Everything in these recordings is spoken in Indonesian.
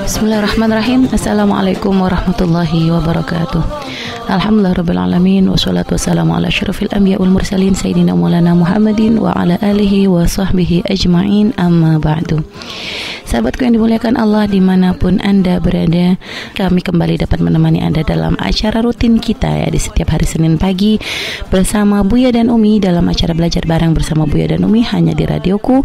Bismillahirrahmanirrahim. Assalamualaikum warahmatullahi wabarakatuh. Alhamdulillahirrabbilalamin. Wassalatu wassalamu ala asyrafil anbiya wal mursalin Sayyidina Maulana Muhammadin wa ala alihi wa sahbihi ajma'in, amma ba'du. Sahabatku yang dimuliakan Allah dimanapun Anda berada, kami kembali dapat menemani Anda dalam acara rutin kita ya, di setiap hari Senin pagi bersama Buya dan Umi dalam acara belajar bareng bersama Buya dan Umi hanya di radioku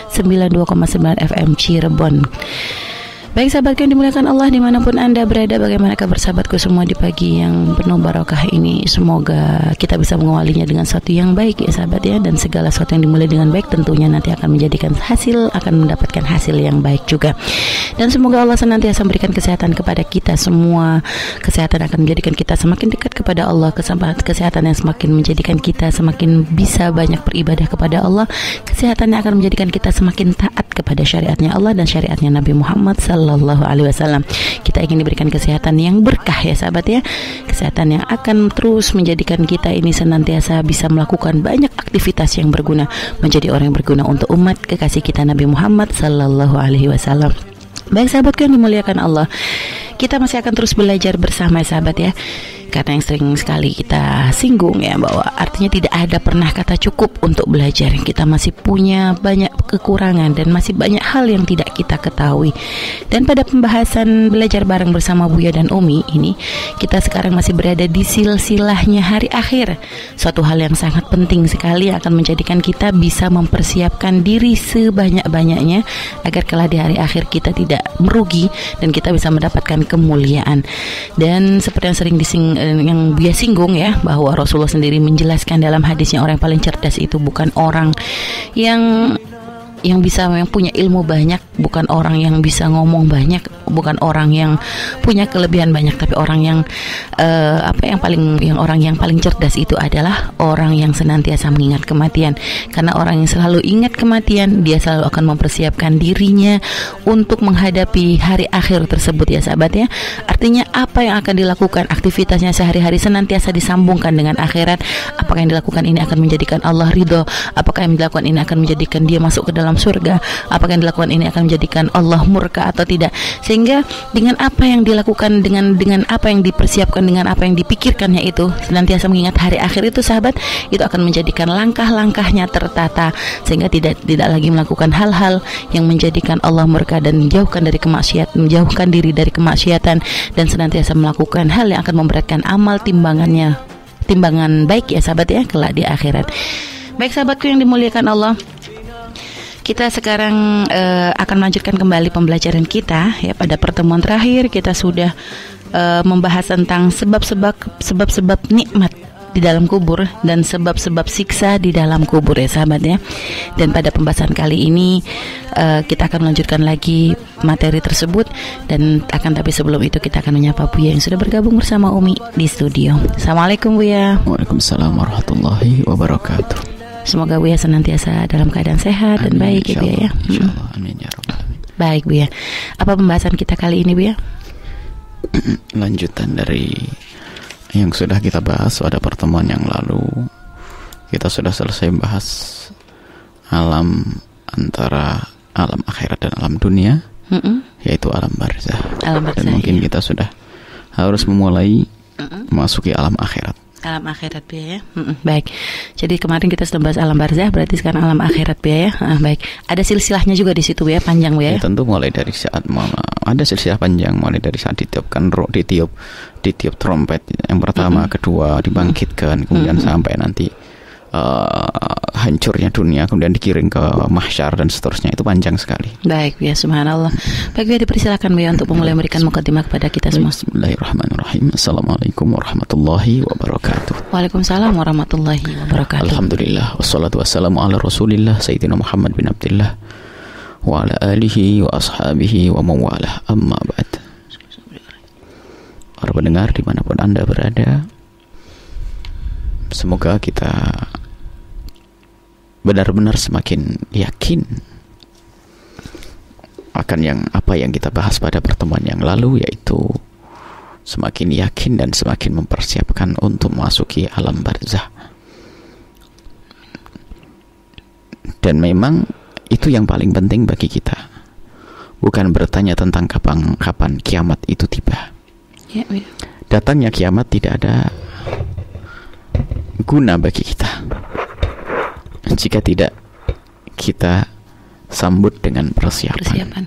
92,9 FM Cirebon. Baik sahabatku yang dimuliakan Allah dimanapun Anda berada, bagaimana kabar sahabatku semua di pagi yang penuh barokah ini? Semoga kita bisa mengawalinya dengan sesuatu yang baik ya sahabat ya, dan segala sesuatu yang dimulai dengan baik tentunya nanti akan menjadikan hasil, akan mendapatkan hasil yang baik juga. Dan semoga Allah senantiasa memberikan kesehatan kepada kita semua. Kesehatan akan menjadikan kita semakin dekat kepada Allah, kesehatan yang semakin menjadikan kita semakin bisa banyak beribadah kepada Allah. Kesehatan yang akan menjadikan kita semakin taat kepada syariatnya Allah dan syariatnya Nabi Muhammad Sallallahu Alaihi Wasallam. Kita ingin diberikan kesehatan yang berkah ya sahabat ya, kesehatan yang akan terus menjadikan kita ini senantiasa bisa melakukan banyak aktivitas yang berguna, menjadi orang yang berguna untuk umat kekasih kita Nabi Muhammad Sallallahu Alaihi Wasallam. Baik sahabatku yang dimuliakan Allah, kita masih akan terus belajar bersama sahabat ya. Karena yang sering sekali kita singgung ya, bahwa artinya tidak ada pernah kata cukup untuk belajar. Kita masih punya banyak kekurangan dan masih banyak hal yang tidak kita ketahui. Dan pada pembahasan belajar bareng bersama Buya dan Umi ini, kita sekarang masih berada di silsilahnya hari akhir. Suatu hal yang sangat penting sekali akan menjadikan kita bisa mempersiapkan diri sebanyak-banyaknya agar kelak di hari akhir kita tidak merugi dan kita bisa mendapatkan kemuliaan. Dan seperti yang sering yang Buya singgung ya, bahwa Rasulullah sendiri menjelaskan dalam hadisnya, orang yang paling cerdas itu bukan orang yang punya ilmu banyak, bukan orang yang bisa ngomong banyak, bukan orang yang punya kelebihan banyak, tapi orang yang orang yang paling cerdas itu adalah orang yang senantiasa mengingat kematian. Karena orang yang selalu ingat kematian, dia selalu akan mempersiapkan dirinya untuk menghadapi hari akhir tersebut ya sahabat ya. Artinya apa yang akan dilakukan, aktivitasnya sehari-hari senantiasa disambungkan dengan akhirat. Apakah yang dilakukan ini akan menjadikan Allah ridho? Apakah yang dilakukan ini akan menjadikan dia masuk ke dalam surga? Apakah yang dilakukan ini akan menjadikan Allah murka atau tidak? Sehingga dengan apa yang dilakukan, dengan apa yang dipersiapkan, dengan apa yang dipikirkannya itu, senantiasa mengingat hari akhir itu sahabat, itu akan menjadikan langkah-langkahnya tertata, sehingga tidak lagi melakukan hal-hal yang menjadikan Allah murka dan menjauhkan diri dari kemaksiatan, dan senantiasa melakukan hal yang akan memberatkan amal timbangan baik ya sahabat ya kelak di akhirat. Baik sahabatku yang dimuliakan Allah, kita sekarang akan melanjutkan kembali pembelajaran kita ya. Pada pertemuan terakhir kita sudah membahas tentang sebab-sebab nikmat di dalam kubur dan sebab-sebab siksa di dalam kubur ya sahabat ya. Dan pada pembahasan kali ini kita akan melanjutkan lagi materi tersebut, dan tapi sebelum itu kita akan menyapa Buya yang sudah bergabung bersama Umi di studio. Assalamualaikum Buya. Waalaikumsalam warahmatullahi wabarakatuh. Semoga Buya senantiasa dalam keadaan sehat dan baik ya Buya ya. Insyaallah, amin ya rabbal alamin. Baik Buya, apa pembahasan kita kali ini Buya? Lanjutan dari yang sudah kita bahas pada pertemuan yang lalu. Kita sudah selesai bahas antara alam akhirat dan alam dunia, yaitu alam barzah. Dan mungkin kita sudah harus memulai memasuki alam akhirat. Alam akhirat Buya ya. Baik. Jadi kemarin kita sudah bahas alam barzah, berarti sekarang alam akhirat Buya ya. Baik. Ada silsilahnya juga di situ Buya, panjang Buya. Ya, tentu mulai dari saat ada silsilah panjang, mulai dari saat ditiupkan roh, ditiup trompet yang pertama, kedua dibangkitkan, kemudian sampai nanti hancurnya dunia, kemudian dikirim ke mahsyar dan seterusnya. Itu panjang sekali. Baik Buya, subhanallah. Baik Buya, dipersilakan Buya untuk memulai memberikan mukadimah kepada kita semua. Bismillahirrahmanirrahim. Assalamualaikum warahmatullahi wabarakatuh. Waalaikumsalam warahmatullahi wabarakatuh. Alhamdulillah, wassalatu wassalamu ala Rasulillah Sayyidina Muhammad bin Abdillah wa ala alihi wa ashabihi wa mawalah, amma ba'd. Para pendengar dimanapun Anda berada, semoga kita benar-benar semakin yakin akan apa yang kita bahas pada pertemuan yang lalu, yaitu semakin yakin dan semakin mempersiapkan untuk memasuki alam barzah. Dan memang itu yang paling penting bagi kita. bukan bertanya tentang kapan kiamat itu tiba. Datangnya kiamat tidak ada guna bagi kita jika tidak kita sambut dengan persiapan.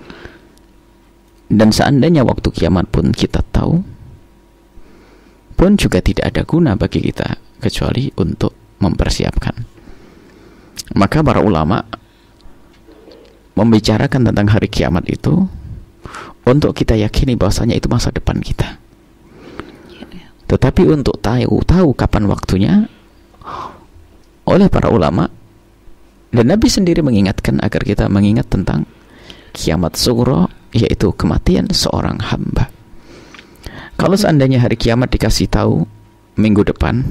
Dan seandainya waktu kiamat pun kita tahu, pun juga tidak ada guna bagi kita kecuali untuk mempersiapkan. Maka para ulama membicarakan tentang hari kiamat itu untuk kita yakini bahwasanya itu masa depan kita. Tetapi untuk tahu kapan waktunya, oleh para ulama dan Nabi sendiri mengingatkan agar kita mengingat tentang kiamat sughra, yaitu kematian seorang hamba. Kalau seandainya hari kiamat dikasih tahu minggu depan,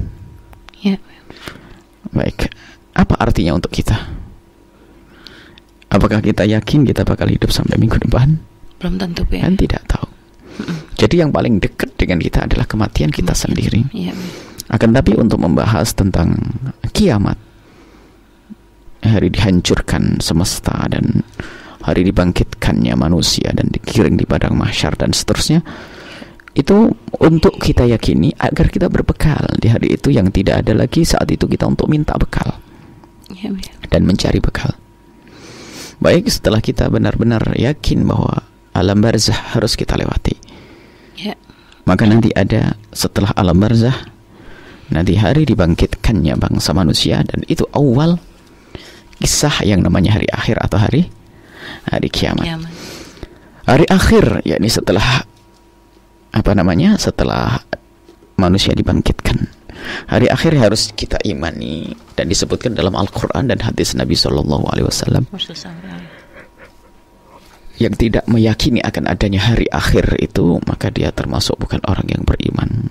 baik, apa artinya untuk kita? Apakah kita yakin kita bakal hidup sampai minggu depan? Belum tentu, ya. Kan tidak tahu. Jadi yang paling dekat dengan kita adalah kematian kita sendiri. Akan tapi untuk membahas tentang kiamat, hari dihancurkan semesta dan hari dibangkitkannya manusia dan digiring di padang mahsyar dan seterusnya, itu untuk kita yakini agar kita berbekal di hari itu yang tidak ada lagi saat itu kita untuk minta bekal dan mencari bekal. Baik, setelah kita benar-benar yakin bahwa alam barzah harus kita lewati, maka nanti ada setelah alam barzah, nanti hari dibangkitkannya bangsa manusia, dan itu awal kisah yang namanya hari akhir atau hari kiamat. Hari akhir, yakni setelah setelah manusia dibangkitkan. Hari akhir harus kita imani dan disebutkan dalam Al-Quran dan hadis Nabi SAW. Yang tidak meyakini akan adanya hari akhir itu, maka dia termasuk bukan orang yang beriman.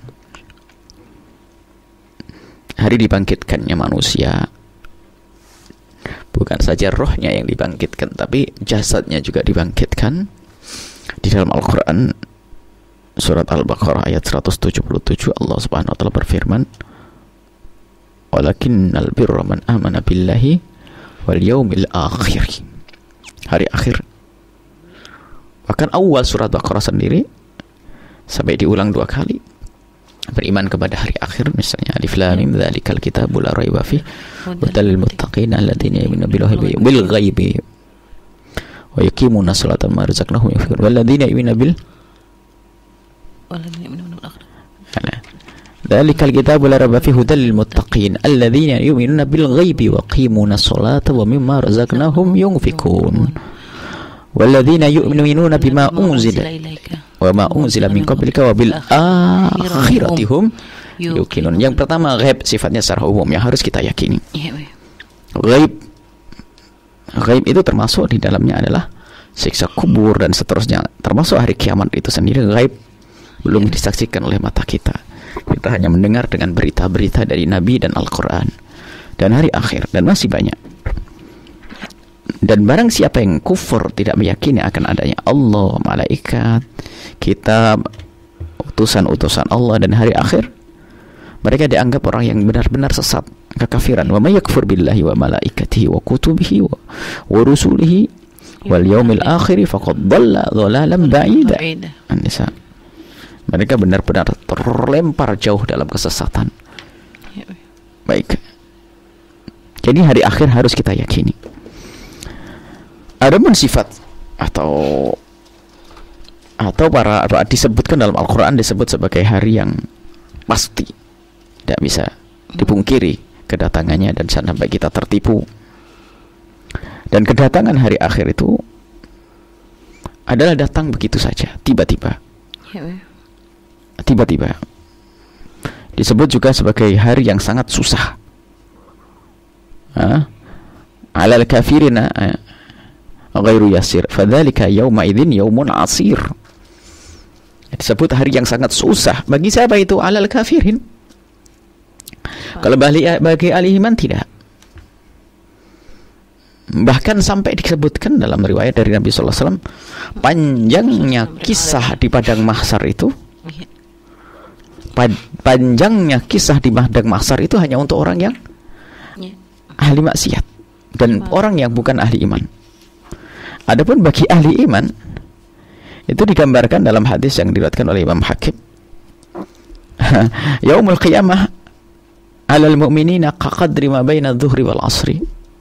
Hari dibangkitkannya manusia, bukan saja rohnya yang dibangkitkan, tapi jasadnya juga dibangkitkan. Di dalam Al-Quran surat Al-Baqarah ayat 177, Allah Subhanahu wa taala berfirman, "Walakinnal birra man amana billahi wal yaumil akhir." Hari akhir. Bahkan awal surat Baqarah sendiri sampai diulang 2 kali, beriman kepada hari akhir, misalnya Alif Lam Mim dzalikal kitabul la raiba fihi hudal lil muttaqin alladziina yu'minuuna bil ghaibi wa yuqiimuna sholata wa mimmaa razaqnahum yunfiqun walladziina yu'minuuna bil dzalikal kitabul la raiba fihi hudal lil muttaqin alladziina yu'minuuna bil ghaibi wa yuqiimuna sholata wa mimmaa razaqnahum yunfiqun walladzina yu'minuna bima unzila wa ma unzila min qablika wa bil akhirati hum yuqinun. Yang pertama, ghaib sifatnya secara umum yang harus kita yakini. Ghaib itu termasuk di dalamnya adalah siksa kubur dan seterusnya, termasuk hari kiamat itu sendiri ghaib, belum disaksikan oleh mata kita. Kita hanya mendengar dengan berita-berita dari Nabi dan Al-Quran dan hari akhir, dan masih banyak. Dan barang siapa yang kufur, tidak meyakini akan adanya Allah, malaikat, kitab, utusan-utusan Allah dan hari akhir, mereka dianggap orang yang benar-benar sesat, kekafiran. Wa may yakfur billahi wa malaikatihi wa kutubihi wa rusulihi wal yaumil akhir faqad dhalla dhalalan ba'ida. An-Nisa. Mereka benar-benar terlempar jauh dalam kesesatan. Baik. Jadi hari akhir harus kita yakini. Adapun sifat atau para disebutkan dalam Al-Quran disebut sebagai hari yang pasti, tidak bisa dipungkiri kedatangannya dan sampai kita tertipu. Dan kedatangan hari akhir itu adalah datang begitu saja, tiba-tiba. Tiba-tiba. Disebut juga sebagai hari yang sangat susah. Alal kafirina ghairu yasir fadzalika yauma idzin yaumun asir. Disebut hari yang sangat susah bagi siapa itu? Alal kafirin. Kalau bagi ahli iman tidak. Bahkan sampai disebutkan dalam riwayat dari Nabi sallallahu alaihi wasallam, panjangnya kisah di padang mahsyar itu, panjangnya kisah di padang mahsyar itu hanya untuk orang yang ahli maksiat dan orang yang bukan ahli iman. Adapun bagi ahli iman itu digambarkan dalam hadis yang diriwayatkan oleh Imam Hakim. Yaumul qiyamah 'alal mu'minina kaqadri ma baina adh-dhuhri wal 'ashri.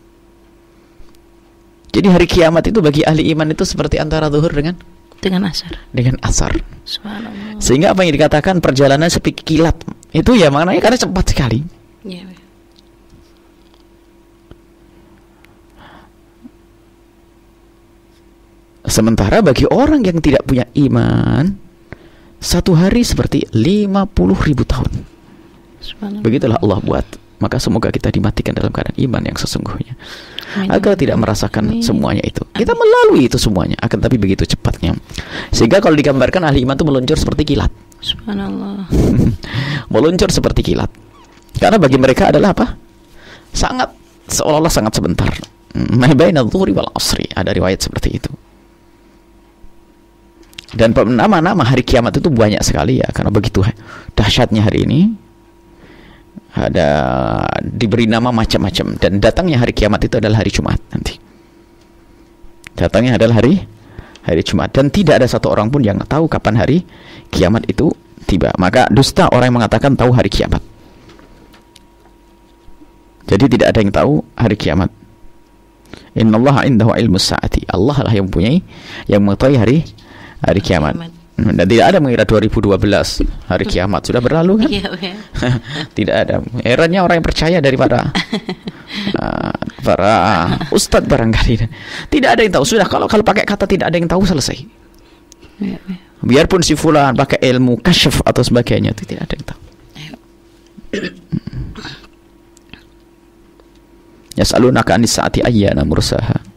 Jadi hari kiamat itu bagi ahli iman itu seperti antara zuhur dengan asar. Dengan asar. Subhanallah. Sehingga apa yang dikatakan perjalanan seperti kilat. Itu ya maknanya karena cepat sekali. Ya. Sementara bagi orang yang tidak punya iman, satu hari seperti 50.000 tahun. Begitulah Allah buat. Maka semoga kita dimatikan dalam keadaan iman yang sesungguhnya, agar tidak merasakan semuanya itu. Kita melalui itu semuanya, akan tapi begitu cepatnya. Sehingga kalau digambarkan ahli iman itu meluncur seperti kilat. Subhanallah. Meluncur seperti kilat. Karena bagi mereka adalah apa? Sangat, seolah-olah sangat sebentar. Ma baina adh-dhuhri wal 'ashri. Ada riwayat seperti itu. Dan nama-nama hari kiamat itu banyak sekali ya, karena begitu dahsyatnya hari ini. Ada diberi nama macam-macam, dan datangnya hari kiamat itu adalah hari Jumat nanti. Datangnya adalah hari Jumat, dan tidak ada satu orang pun yang tahu kapan hari kiamat itu tiba. Maka dusta orang yang mengatakan tahu hari kiamat. Jadi tidak ada yang tahu hari kiamat. Innallaha indahu ilmus saati. Allah lah yang mempunyai, yang mengetahui hari kiamat. Dan tidak ada mengira 2012 hari kiamat sudah berlalu kan? Tidak ada. Eranya orang yang percaya daripada para ustadz barangkali. Tidak ada yang tahu. Sudah kalau pakai kata tidak ada yang tahu, selesai. Biarpun si fulan pakai ilmu kasyaf atau sebagainya, itu tidak ada yang tahu. Yas'alunaka anis saati ayyana mursaha.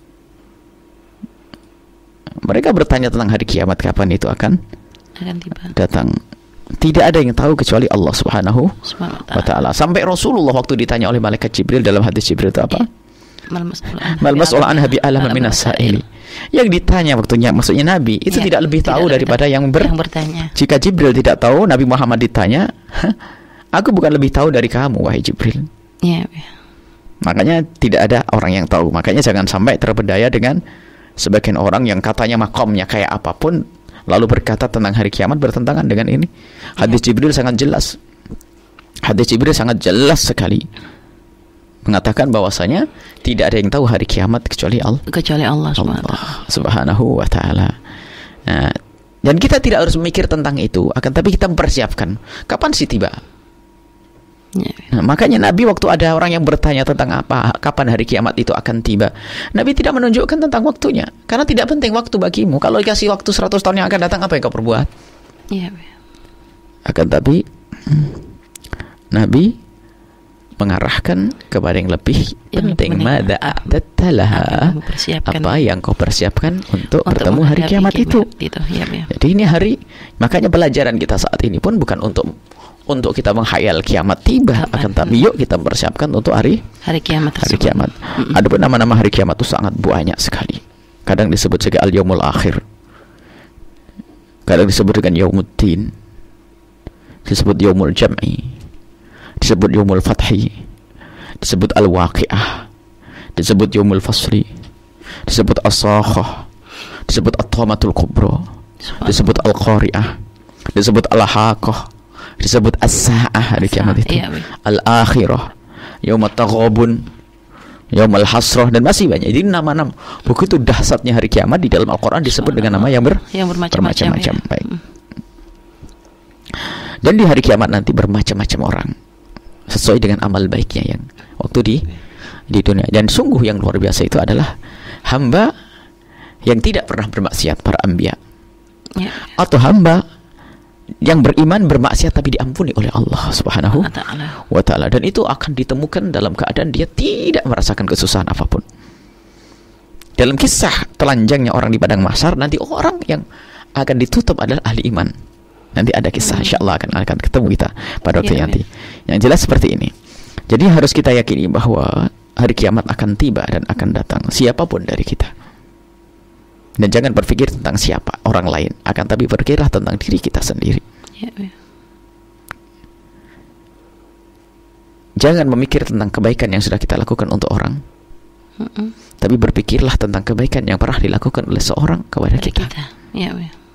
Mereka bertanya tentang hari kiamat, kapan itu akan tiba, datang. Tidak ada yang tahu kecuali Allah Subhanahu wa ta'ala. Sampai Rasulullah waktu ditanya oleh malaikat Jibril dalam hadis Jibril itu apa? Mal mas'ul anha bi'alama minas sa'ili. Yang ditanya waktunya, maksudnya Nabi itu tidak lebih tahu daripada yang bertanya. Jika Jibril tidak tahu, Nabi Muhammad ditanya, aku bukan lebih tahu dari kamu wahai Jibril. Makanya tidak ada orang yang tahu. Makanya jangan sampai terpedaya dengan sebagian orang yang katanya makomnya kayak apapun, lalu berkata tentang hari kiamat bertentangan dengan ini. Hadis Jibril sangat jelas. Hadis Jibril sangat jelas sekali mengatakan bahwasanya tidak ada yang tahu hari kiamat kecuali Allah Subhanahu wa ta'ala. Nah, dan kita tidak harus memikir tentang itu, akan tapi kita mempersiapkan kapan sih tiba. Nah, makanya Nabi waktu ada orang yang bertanya tentang kapan hari kiamat itu akan tiba, Nabi tidak menunjukkan tentang waktunya, karena tidak penting waktu bagimu. Kalau dikasih waktu 100 tahun yang akan datang, apa yang kau perbuat? Akan tapi Nabi mengarahkan kepada yang lebih penting. Mada a'dattalaha, apa yang kau persiapkan untuk bertemu hari kiamat itu. Jadi ini hari, makanya pelajaran kita saat ini pun bukan untuk kita menghayal kiamat tiba, akan tapi yuk kita persiapkan untuk hari kiamat. Adapun nama-nama hari kiamat itu sangat banyak sekali. Kadang disebut sebagai al-yaumul akhir, kadang disebut dengan yaumuddin, disebut yaumul jam'i, disebut yaumul fathi, disebut al-waqi'ah, disebut yaumul fasli, disebut as-sakhah, disebut at-tamatul kubra, disebut al-qari'ah, disebut al-haqah, disebut as-sa'ah, hari kiamat itu, al-akhirah, yaumat taghabun, yaumal hasrah, dan masih banyak. Jadi nama-nama begitu dahsyatnya hari kiamat di dalam Al-Qur'an disebut dengan nama yang bermacam-macam. Baik. Dan di hari kiamat nanti bermacam-macam orang sesuai dengan amal baiknya yang waktu di dunia. Dan sungguh yang luar biasa itu adalah hamba yang tidak pernah bermaksiat, para anbiya, atau hamba yang beriman bermaksiat tapi diampuni oleh Allah Subhanahu wa ta'ala. Dan itu akan ditemukan dalam keadaan dia tidak merasakan kesusahan apapun. Dalam kisah telanjangnya orang di padang mahsyar, nanti orang yang akan ditutup adalah ahli iman. Nanti ada kisah, insyaallah akan ketemu kita pada waktu nanti. Yang jelas seperti ini. Jadi harus kita yakini bahwa hari kiamat akan tiba dan akan datang, siapapun dari kita. Dan jangan berpikir tentang siapa orang lain, akan tapi berpikirlah tentang diri kita sendiri. Jangan memikir tentang kebaikan yang sudah kita lakukan untuk orang. Tapi berpikirlah tentang kebaikan yang pernah dilakukan oleh seorang kepada kita. Ya.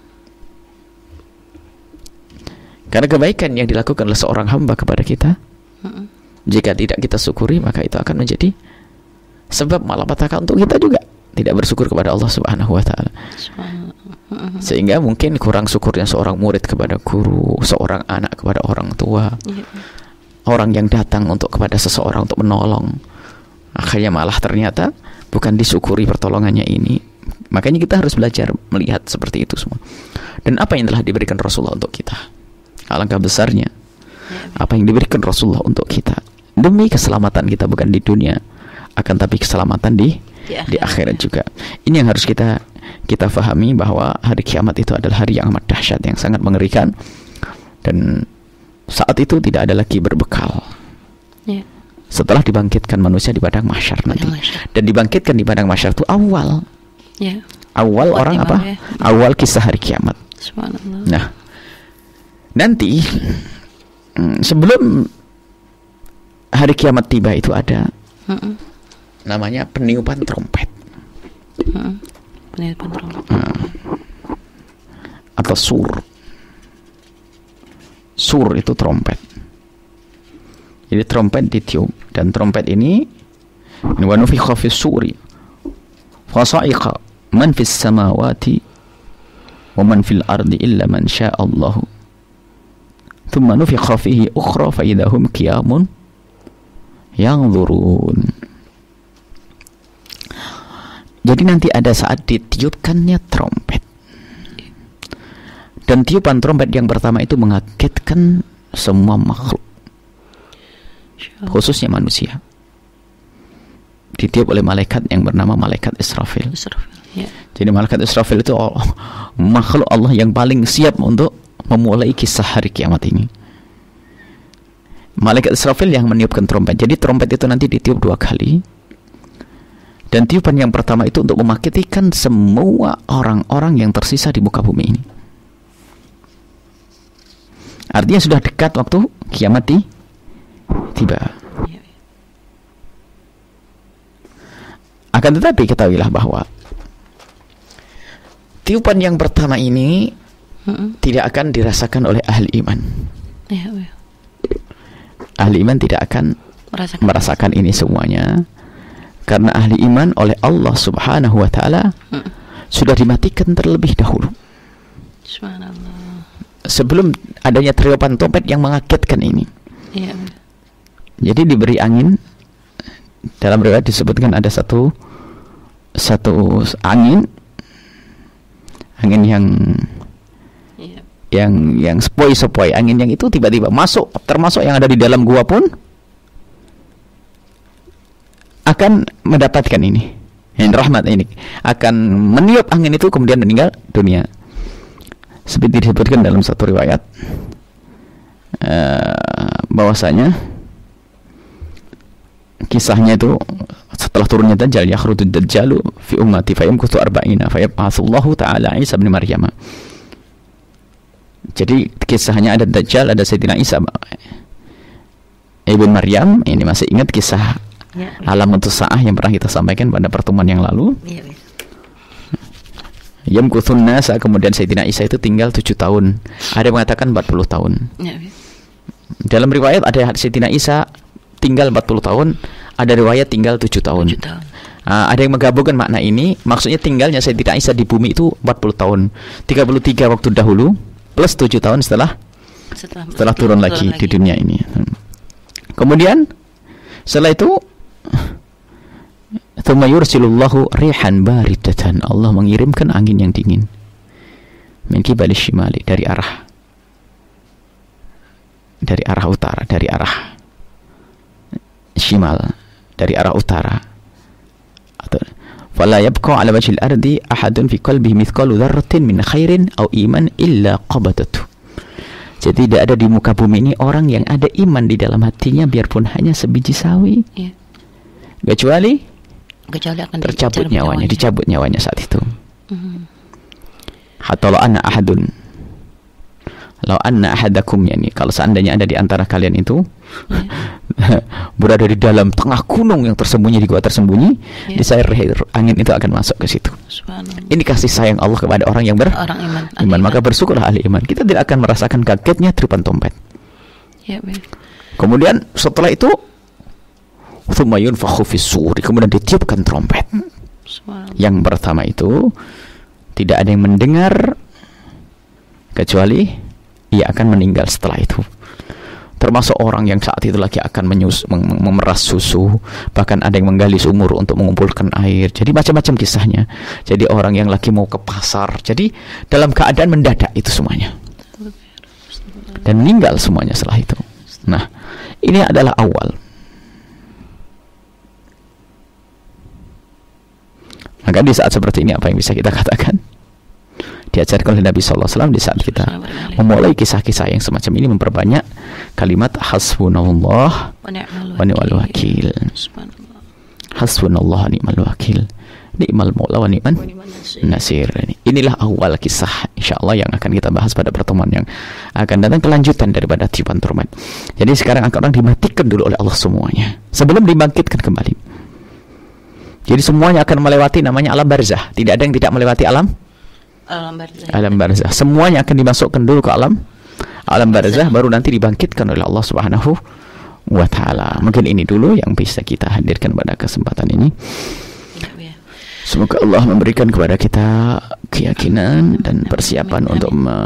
Karena kebaikan yang dilakukan oleh seorang hamba kepada kita, jika tidak kita syukuri, maka itu akan menjadi sebab malapetaka untuk kita juga, tidak bersyukur kepada Allah Subhanahu wa taala. Sehingga mungkin kurang syukurnya seorang murid kepada guru, seorang anak kepada orang tua, orang yang datang kepada seseorang untuk menolong, akhirnya malah ternyata bukan disyukuri pertolongannya ini. Makanya kita harus belajar melihat seperti itu semua. Dan apa yang telah diberikan Rasulullah untuk kita, alangkah besarnya apa yang diberikan Rasulullah untuk kita, demi keselamatan kita, bukan di dunia, akan tapi keselamatan di akhirat juga. Ini yang harus kita fahami, bahwa hari kiamat itu adalah hari yang amat dahsyat, yang sangat mengerikan. Dan saat itu tidak ada lagi berbekal. Setelah dibangkitkan manusia di padang mahsyar nanti. Dan dibangkitkan di padang mahsyar itu awal orang apa? Awal kisah hari kiamat. Nah, nanti sebelum hari kiamat tiba itu ada namanya peniupan trompet. Peniupan trompet. Atau sur. Sur itu trompet. Jadi trompet ditiup, dan trompet ini wa nufikha fis suri fa sa'iqa man fis samawati wa man fil ardi illa man syaa Allah. Thumma nufikha fihi ukhra fa idahum qiyamun yanzurun. Jadi nanti ada saat ditiupkannya trompet. Dan tiupan trompet yang pertama itu mengagetkan semua makhluk, khususnya manusia. Ditiup oleh malaikat yang bernama malaikat Israfil. Jadi malaikat Israfil itu makhluk Allah yang paling siap untuk memulai kisah hari kiamat ini. Malaikat Israfil yang meniupkan trompet. Jadi trompet itu nanti ditiup 2 kali. Dan tiupan yang pertama itu untuk mematikan semua orang-orang yang tersisa di muka bumi ini. Artinya sudah dekat waktu kiamat tiba. Akan tetapi ketahuilah bahwa tiupan yang pertama ini tidak akan dirasakan oleh ahli iman. Ahli iman tidak akan merasakan ini semuanya, karena ahli iman oleh Allah Subhanahu wa taala sudah dimatikan terlebih dahulu. Subhanallah. Sebelum adanya tiupan trompet yang mengagetkan ini. Jadi diberi angin. Dalam riwayat disebutkan ada satu angin yang sepoi-sepoi, angin yang itu tiba-tiba masuk, termasuk yang ada di dalam gua pun akan mendapatkan ini. Yang rahmat ini akan meniup angin itu kemudian meninggal dunia. Seperti disebutkan dalam satu riwayat bahwasanya kisahnya itu setelah turunnya Dajjal, yakhrujud Dajjalu fi ummati fa yamkuthu 40 fa yab'atsullahu ta'ala Isa bin Maryam. Jadi kisahnya ada Dajjal, ada Sayyidina Isa ibn Maryam. Ini masih ingat kisah alamat sa'ah yang pernah kita sampaikan pada pertemuan yang lalu. Yamkuthun nasa, kemudian Sayyidina Isa itu tinggal 7 tahun. Ada yang mengatakan 40 tahun. Dalam riwayat ada Sayyidina Isa tinggal 40 tahun, ada riwayat tinggal 7 tahun. Ada yang menggabungkan makna ini, maksudnya tinggalnya Sayyidina Isa di bumi itu 40 tahun. 33 waktu dahulu plus 7 tahun setelah turun lagi di dunia ini. Kemudian setelah itu thumma yursilullahu rihan baridatan, Allah mengirimkan angin yang dingin min qibali shimali, dari arah utara, dari arah shimal, dari arah utara. Atau fala yabqa ala wajhil ardi ahadun fi qalbihi mithqalu dzarratin min khairin aw iman illa qabatatu. Jadi tidak ada di muka bumi ini orang yang ada iman di dalam hatinya biarpun hanya sebiji sawi, kecuali akan dicabut nyawanya saat itu. Hatta la anna ahadun Lau anna ahadakum, yani kalau seandainya ada di antara kalian itu berada di dalam tengah gunung yang tersembunyi, di gua tersembunyi, desire angin itu akan masuk ke situ. Ini kasih sayang Allah kepada orang yang beriman. Maka bersyukurlah ahli iman. Kita tidak akan merasakan kagetnya tiupan trompet. Kemudian setelah itu tsumma yunfakhu fis-sur, kemudian ditiupkan trompet. Yang pertama itu tidak ada yang mendengar kecuali ia akan meninggal setelah itu. Termasuk orang yang saat itu lagi akan memeras susu, bahkan ada yang menggali sumur untuk mengumpulkan air. Jadi macam-macam kisahnya. Jadi orang yang lagi mau ke pasar, jadi dalam keadaan mendadak itu semuanya, dan meninggal semuanya setelah itu. Nah, ini adalah awal. Maka di saat seperti ini apa yang bisa kita katakan? Diajarkan oleh Nabi SAW di saat kita memulai kisah-kisah yang semacam ini, memperbanyak kalimat hasbunallah wa ni'mal wakil. Hasbunallah wa ni'mal wakil, ni'mal maula wa ni'man nasir. Inilah awal kisah insyaallah yang akan kita bahas pada pertemuan yang akan datang, kelanjutan daripada tiupan trompet. Jadi sekarang orang dimatikan dulu oleh Allah semuanya sebelum dibangkitkan kembali. Jadi semuanya akan melewati namanya alam barzah. Tidak ada yang tidak melewati alam barzah. Semuanya akan dimasukkan dulu ke alam barzah, baru nanti dibangkitkan oleh Allah Subhanahu wa taala. Mungkin ini dulu yang bisa kita hadirkan pada kesempatan ini. Semoga Allah memberikan kepada kita keyakinan dan persiapan untuk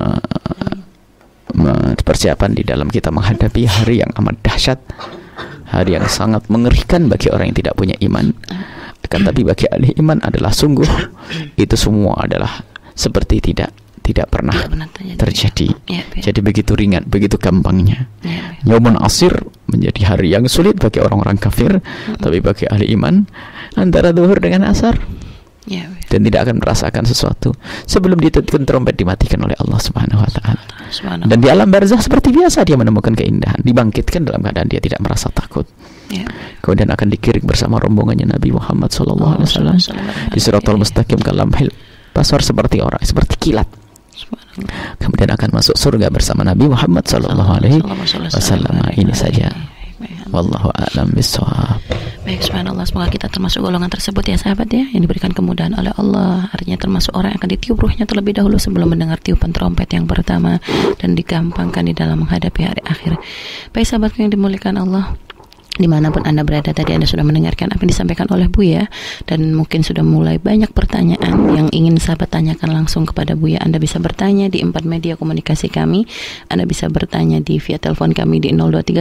persiapan di dalam kita menghadapi hari yang amat dahsyat, hari yang sangat mengerikan bagi orang yang tidak punya iman. Akan tapi bagi ahli iman adalah sungguh itu semua adalah seperti tidak pernah terjadi. Jadi begitu ringan, begitu gampangnya. Yaumun asir menjadi hari yang sulit bagi orang-orang kafir, tapi bagi ahli iman antara zuhur dengan asar, dan tidak akan merasakan sesuatu sebelum ditiupkan trompet dimatikan oleh Allah Subhanahu wa taala. Dan di alam barzah seperti biasa dia menemukan keindahan, dibangkitkan dalam keadaan dia tidak merasa takut. Kemudian akan dikirim bersama rombongannya Nabi Muhammad sallallahu alaihi wasallam di Siratal Mustaqim ke lamhil basar seperti orang, seperti kilat. Kemudian akan masuk surga bersama Nabi Muhammad sallallahu alaihi wasallam. Ini saja. Wallahu a'lam bishawab. Baik, subhanallah, semoga kita termasuk golongan tersebut ya sahabat ya, yang diberikan kemudahan oleh Allah. Artinya termasuk orang yang akan ditiup ruhnya terlebih dahulu sebelum mendengar tiupan trompet yang pertama, dan digampangkan di dalam menghadapi hari akhir. Baik sahabatku yang dimuliakan Allah, dimanapun Anda berada, tadi Anda sudah mendengarkan apa yang disampaikan oleh Buya, dan mungkin sudah mulai banyak pertanyaan yang ingin sahabat tanyakan langsung kepada Buya. Anda bisa bertanya di 4 media komunikasi kami. Anda bisa bertanya di via telepon kami di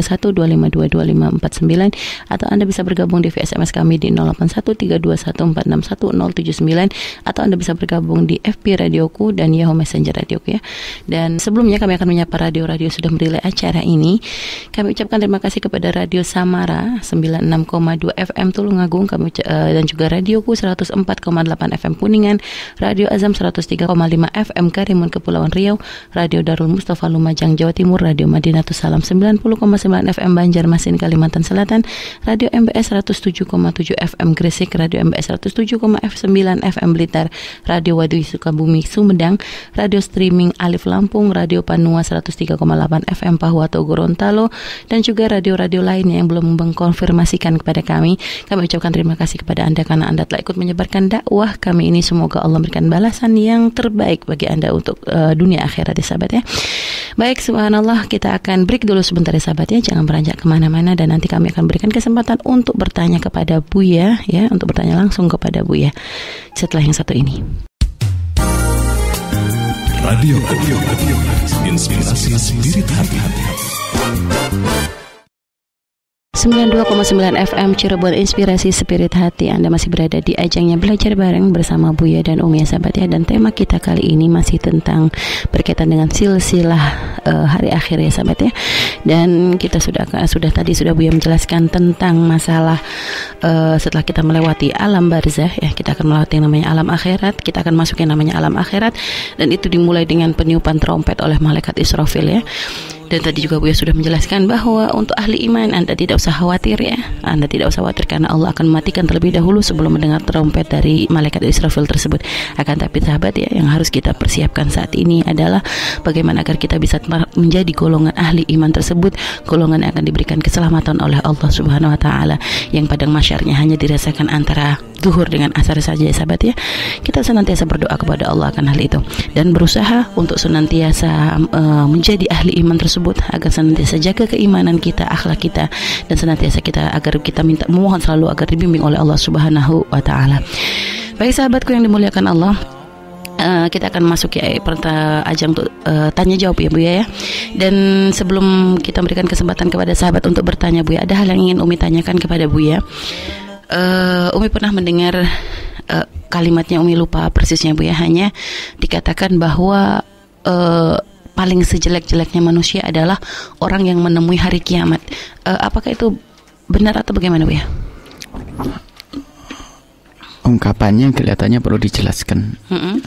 0231252259, atau Anda bisa bergabung di via SMS kami di 081321461079, atau Anda bisa bergabung di FB Radioku dan Yahoo Messenger Radioku ya. Dan sebelumnya kami akan menyapa radio-radio sudah merilai acara ini. Kami ucapkan terima kasih kepada Radio Samara 96,2 FM Tulungagung, kami dan juga Radioku 104,8 FM Kuningan, Radio Azam 103,5 FM Karimun Kepulauan Riau, Radio Darul Mustafa Lumajang Jawa Timur, Radio Madinatus Salam 90,9 FM Banjarmasin Kalimantan Selatan, Radio MBS 107,7 FM Gresik, Radio MBS 107,9 FM Blitar, Radio Wadui Sukabumi Sumedang, Radio Streaming Alif Lampung, Radio Panua 103,8 FM Pahuato Gorontalo, dan juga radio-radio lainnya yang belum mengkonfirmasikan kepada kami. Kami ucapkan terima kasih kepada Anda karena Anda telah ikut menyebarkan dakwah kami ini. Semoga Allah memberikan balasan yang terbaik bagi Anda untuk dunia akhirat ya sahabat ya. Baik, subhanallah, kita akan break dulu sebentar ya sahabat ya. Jangan beranjak kemana-mana, dan nanti kami akan berikan kesempatan untuk bertanya kepada Buya ya, untuk bertanya langsung kepada Buya setelah yang satu ini. Radio Inspirasi Spirit Hati. 92,9 FM Cirebon, Inspirasi Spirit Hati. Anda masih berada di ajangnya Belajar Bareng bersama Buya dan Umi ya sahabat ya. Dan tema kita kali ini masih tentang berkaitan dengan silsilah hari akhir ya sahabat ya. Dan kita sudah Buya menjelaskan tentang masalah setelah kita melewati alam barzah ya, kita akan melewati yang namanya alam akhirat. Kita akan masuk yang namanya alam akhirat, dan itu dimulai dengan peniupan trompet oleh malaikat Israfil ya. Dan tadi juga Buya sudah menjelaskan bahwa untuk ahli iman Anda tidak usah khawatir ya. Anda tidak usah khawatir karena Allah akan mematikan terlebih dahulu sebelum mendengar trompet dari malaikat Israfil tersebut. Akan tapi sahabat ya, yang harus kita persiapkan saat ini adalah bagaimana agar kita bisa menjadi golongan ahli iman tersebut, golongan yang akan diberikan keselamatan oleh Allah Subhanahu wa taala, yang padang masyarnya hanya dirasakan antara zuhur dengan asar saja ya sahabat ya. Kita senantiasa berdoa kepada Allah akan hal itu dan berusaha untuk senantiasa menjadi ahli iman tersebut, agar senantiasa jaga keimanan kita, akhlak kita, dan senantiasa kita agar kita minta memohon selalu agar dibimbing oleh Allah Subhanahu wa taala. Baik sahabatku yang dimuliakan Allah, kita akan masuk ya ajang untuk tanya jawab ya Buya ya. Dan sebelum kita berikan kesempatan kepada sahabat untuk bertanya Buya, ada hal yang ingin Umi tanyakan kepada Buya. Umi pernah mendengar kalimatnya, Umi lupa persisnya Buya, hanya dikatakan bahwa paling sejelek-jeleknya manusia adalah orang yang menemui hari kiamat. Apakah itu benar atau bagaimana Buya? Ungkapannya kelihatannya perlu dijelaskan.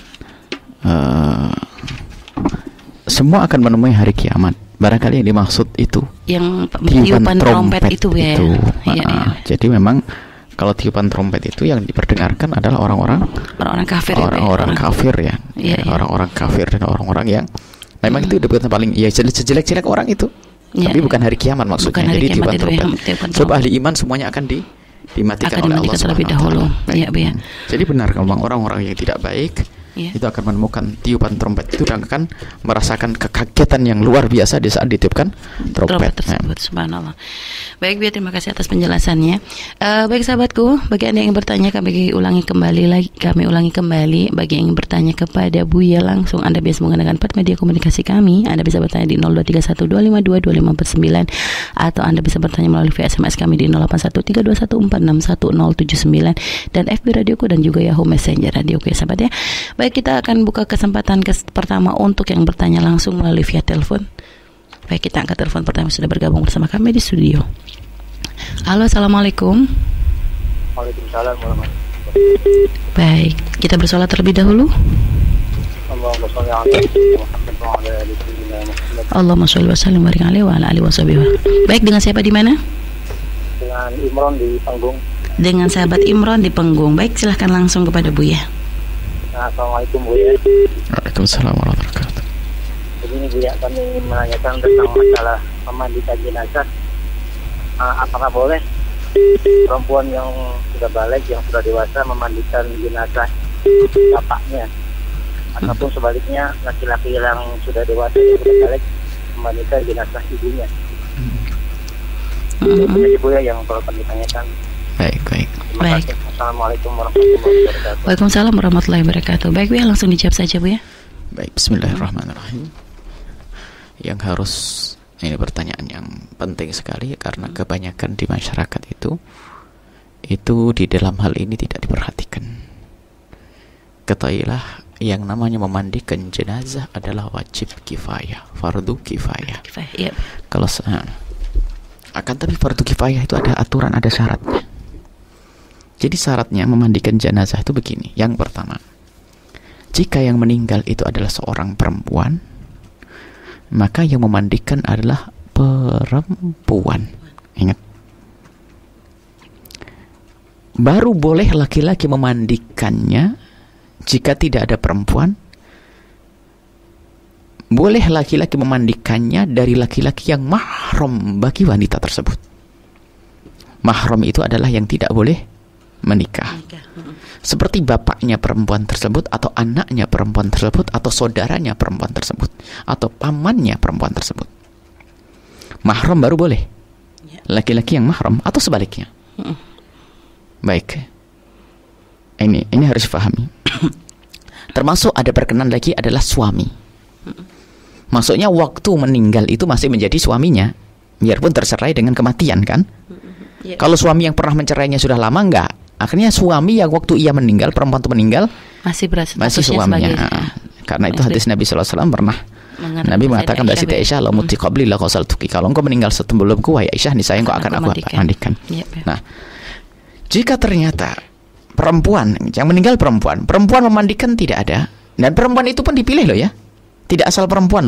Semua akan menemui hari kiamat. Barangkali yang dimaksud itu yang tiupan trompet itu ya. Ya. Jadi memang kalau tiupan trompet itu yang diperdengarkan adalah orang-orang kafir, orang-orang kafir ya. Orang-orang kafir dan orang-orang yang memang itu bukan paling ya sejelek-jelek orang itu. Tapi bukan hari kiamat maksudnya. Bukan jadi tiupan trompet. Coba ahli iman semuanya akan dimatikan oleh Allah terlebih dahulu. Ya, jadi benar kalau orang-orang yang tidak baik itu akan menemukan tiupan trompet itu dan akan merasakan kekagetan yang luar biasa di saat ditiupkan trompet tersebut. Subhanallah. Baik Buya, terima kasih atas penjelasannya. Baik sahabatku, bagi Anda yang ingin bertanya kami ulangi kembali. Bagi yang ingin bertanya kepada Buya langsung, Anda biasa menggunakan media komunikasi kami. Anda bisa bertanya di 0231252259 atau Anda bisa bertanya melalui SMS kami di 081321461079 dan FB Radioku dan juga Yahoo Messenger Radioku ya sahabat ya. Baik, kita akan buka kesempatan pertama untuk yang bertanya langsung melalui via telepon. Baik, kita angkat telepon pertama, sudah bergabung bersama kami di studio. Halo, assalamualaikum. Waalaikumsalam warahmatullahi. Baik, kita bersolat terlebih dahulu. Allahumma sholli wa sallim wa barik alaihi wa ala alihi washabihi. Baik, dengan siapa di mana? Dengan Imron di Penggung. Dengan sahabat Imron di Penggung. Baik, silahkan langsung kepada Buya. Assalamualaikum Buya. Waalaikumsalam warahmatullahi wabarakatuh. Begini Buya, kami menanyakan tentang masalah memandikan jenazah. Apakah boleh perempuan yang sudah balik, yang sudah dewasa memandikan jenazah bapaknya, ataupun sebaliknya laki-laki yang sudah dewasa yang sudah balik memandikan jenazah ibunya? Itu Buya yang perlu kami tanyakan. Baik. Assalamualaikum warahmatullahi wabarakatuh. Waalaikumsalam warahmatullahi wabarakatuh. Baik Buya, langsung dijawab saja Bu ya. Baik, bismillahirrahmanirrahim. Yang harus, ini pertanyaan yang penting sekali karena kebanyakan di masyarakat itu di dalam hal ini tidak diperhatikan. Ketahuilah yang namanya memandikan jenazah adalah wajib kifayah, fardu kifayah. Iya. Kalau akan tapi fardu kifayah itu ada aturan, ada syaratnya. Jadi syaratnya memandikan jenazah itu begini. Yang pertama, jika yang meninggal itu adalah seorang perempuan, maka yang memandikan adalah perempuan. Ingat. Baru boleh laki-laki memandikannya jika tidak ada perempuan. Boleh laki-laki memandikannya dari laki-laki yang mahram bagi wanita tersebut. Mahram itu adalah yang tidak boleh menikah. Seperti bapaknya perempuan tersebut, atau anaknya perempuan tersebut, atau saudaranya perempuan tersebut, atau pamannya perempuan tersebut. Mahram baru boleh. Laki-laki yang mahram atau sebaliknya. Baik. Ini harus dipahami. Termasuk ada perkenan lagi adalah suami. Maksudnya waktu meninggal itu masih menjadi suaminya, biarpun tercerai dengan kematian kan. Kalau suami yang pernah mencerainya sudah lama, enggak. Akhirnya suami yang waktu ia meninggal, perempuan itu meninggal, masih suaminya. Karena itu hadis Nabi SAW pernah Nabi mengatakan dari Siti Aisyah, "La muti qabli la qasaltuki." Kalau engkau meninggal sebelumku, wahai Aisyah, niscaya engkau akan aku mandikan. Nah, jika ternyata perempuan yang meninggal perempuan memandikan tidak ada, dan perempuan itu pun dipilih loh ya. Tidak asal perempuan loh ya.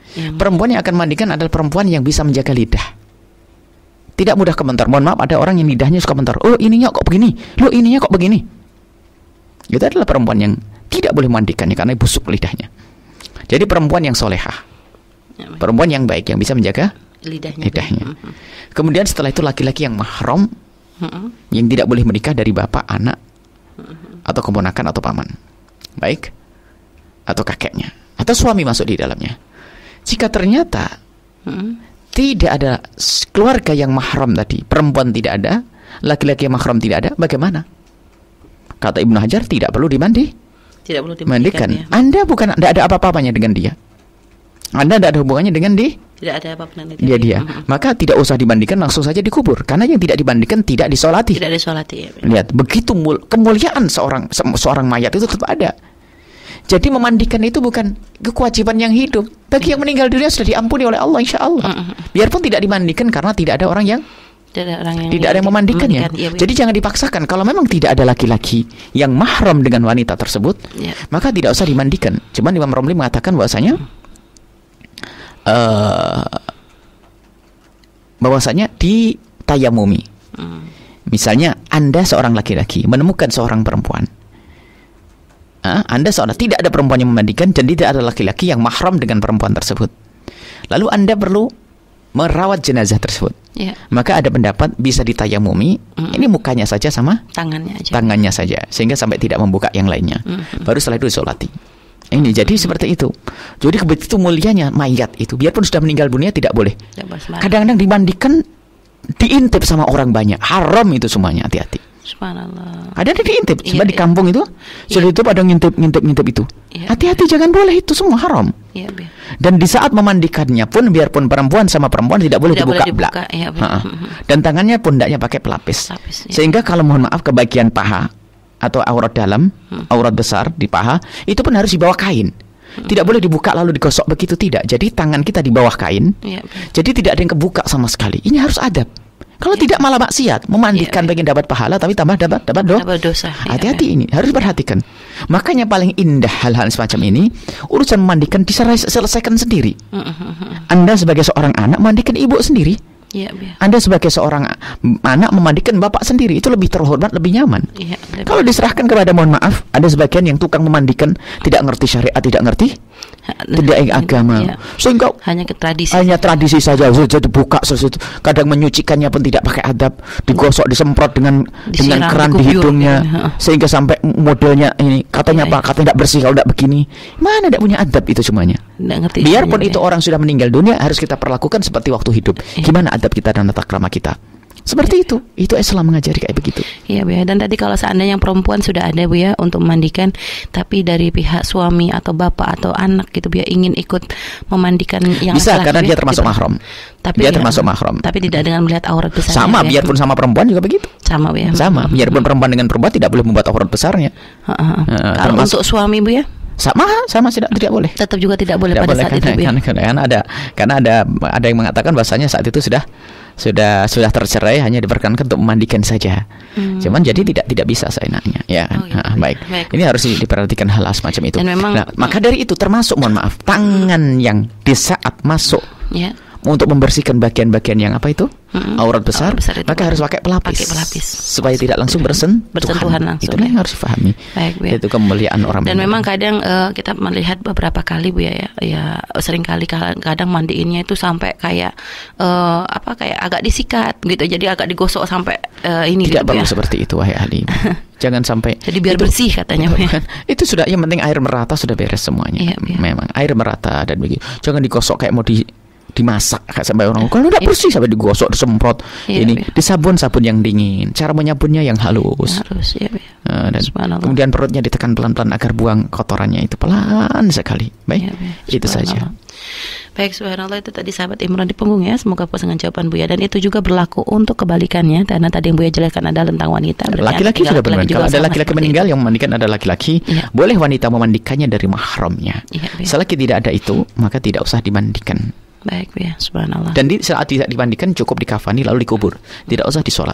Perempuan yang akan mandikan adalah perempuan yang bisa menjaga lidah. Tidak mudah komentar. Mohon maaf, ada orang yang lidahnya suka komentar. Oh, ininya kok begini. Loh, ininya kok begini. Itu adalah perempuan yang tidak boleh memandikannya karena busuk lidahnya. Jadi perempuan yang solehah, perempuan yang baik yang bisa menjaga lidahnya. Kemudian setelah itu laki-laki yang mahram, yang tidak boleh menikah dari bapak, anak, atau keponakan atau paman, baik, atau kakeknya, atau suami masuk di dalamnya. Jika ternyata tidak ada keluarga yang mahram tadi, perempuan tidak ada, laki-laki yang mahram tidak ada, bagaimana? Kata Ibnu Hajar, tidak perlu tidak perlu dimandikan. Ya. Anda tidak ada apa-apanya dengan dia. Anda tidak ada hubungannya dengan tidak ada apa-apa dengan dia. Maka tidak usah dimandikan, langsung saja dikubur. Karena yang tidak dimandikan tidak disolati. Tidak disolati. Ya, lihat, begitu kemuliaan seorang mayat itu tetap ada. Jadi memandikan itu bukan kewajiban yang hidup. Bagi yang meninggal dunia sudah diampuni oleh Allah, insya Allah. Biarpun tidak dimandikan karena tidak ada orang yang tidak ada yang memandikannya. Ya, jadi jangan dipaksakan. Kalau memang tidak ada laki-laki yang mahram dengan wanita tersebut, maka tidak usah dimandikan. Cuman Imam Romli mengatakan bahwasanya ditayamumi. Misalnya Anda seorang laki-laki menemukan seorang perempuan. Anda tidak ada perempuan yang memandikan dan tidak ada laki-laki yang mahram dengan perempuan tersebut. Lalu Anda perlu merawat jenazah tersebut. Maka ada pendapat bisa ditayamumi. Ini mukanya saja sama tangannya saja, sehingga sampai tidak membuka yang lainnya. Baru setelah itu disolati. Ini jadi seperti itu. Jadi begitu mulianya mayat itu, biarpun sudah meninggal dunia tidak boleh. Kadang-kadang dimandikan, diintip sama orang banyak. Haram itu semuanya, hati-hati. Subhanallah. Ada diintip, di kampung itu sudah itu pada ngintip itu. Hati-hati, jangan boleh, itu semua haram. Dan di saat memandikannya pun, biarpun perempuan sama perempuan tidak boleh dibuka. Dan tangannya pundaknya pakai pelapis. Sehingga kalau mohon maaf ke bagian paha atau aurat dalam, aurat besar di paha, itu pun harus di bawah kain. Tidak boleh dibuka lalu digosok begitu, tidak. Jadi tangan kita di bawah kain. Jadi tidak ada yang kebuka sama sekali. Ini harus adab. Kalau tidak malah maksiat, memandikan pengen dapat pahala tapi tambah dapat dosa. Hati-hati, ini harus perhatikan. Makanya paling indah hal-hal semacam ini, urusan memandikan diselesaikan sendiri. Anda sebagai seorang anak memandikan ibu sendiri. Anda sebagai seorang anak memandikan bapak sendiri, itu lebih terhormat, lebih nyaman. Kalau diserahkan kepada, mohon maaf, ada sebagian yang tukang memandikan tidak ngerti syariat, tidak ngerti agama, sehingga hanya tradisi saja, dibuka sesuatu. Kadang menyucikannya pun tidak pakai adab, digosok, disemprot dengan keran di hidungnya, sehingga sampai modelnya ini katanya katanya tidak bersih kalau tidak begini. Mana tidak punya adab itu semuanya. Biarpun itu orang sudah meninggal dunia, harus kita perlakukan seperti waktu hidup. Gimana adab kita dan tata krama kita? Seperti itu Islam mengajari kayak begitu. Iya, Bu ya. Dan tadi kalau seandainya yang perempuan sudah ada, Bu ya, untuk memandikan, tapi dari pihak suami atau bapak atau anak gitu, Bu ya, ingin ikut memandikan yang bisa, karena dia termasuk mahram. Tapi dia termasuk mahram. Tapi tidak dengan melihat aurat besar. Sama, biarpun sama perempuan juga begitu. Sama, Bu ya. Sama, biarpun perempuan dengan perempuan tidak boleh membuat aurat besarnya. Kalau untuk suami, Bu ya, sama tidak boleh. Tetap juga tidak boleh pada saat itu, Bu ya. Karena ada yang mengatakan bahasanya saat itu sudah tercerai, hanya diperkenankan untuk memandikan saja. Cuman jadi tidak bisa seenaknya. Ya, baik. Ini harus diperhatikan hal semacam itu. Maka dari itu termasuk, mohon maaf, tangan yang di saat masuk untuk membersihkan bagian-bagian yang apa itu aurat besar, maka harus pakai pelapis supaya tidak langsung bersentuhan langsung. Itu yang harus difahami. Itu kemuliaan orang. Dan memang kadang kita melihat beberapa kali, Bu ya, sering kali kadang mandiinnya itu sampai kayak kayak agak disikat gitu. Jadi agak digosok sampai ini. Tidak gitu, perlu seperti itu, wahai ahli. Jangan sampai. Jadi biar bersih katanya. Itu sudah, yang penting air merata sudah beres semuanya. Memang air merata dan begitu. Jangan digosok kayak mau dimasak sampai orang kalau tidak bersih sampai digosok, disemprot, di sabun yang dingin, cara menyabunnya yang halus, dan kemudian perutnya ditekan pelan-pelan agar buang kotorannya itu pelan sekali. Baik, itu saja. Baik, subhanallah, itu tadi sahabat Imran di punggung ya. Semoga puas dengan jawaban Buya. Dan itu juga berlaku untuk kebalikannya, karena tadi yang Buya jelaskan adalah tentang wanita. Laki-laki sudah benar. Kalau ada laki-laki meninggal, yang memandikan ada laki-laki, boleh wanita memandikannya dari mahramnya. Selagi tidak ada itu, maka tidak usah dimandikan. Baik, ya, subhanallah. Dan di saat tidak dimandikan cukup dikafani lalu dikubur, tidak usah disolati.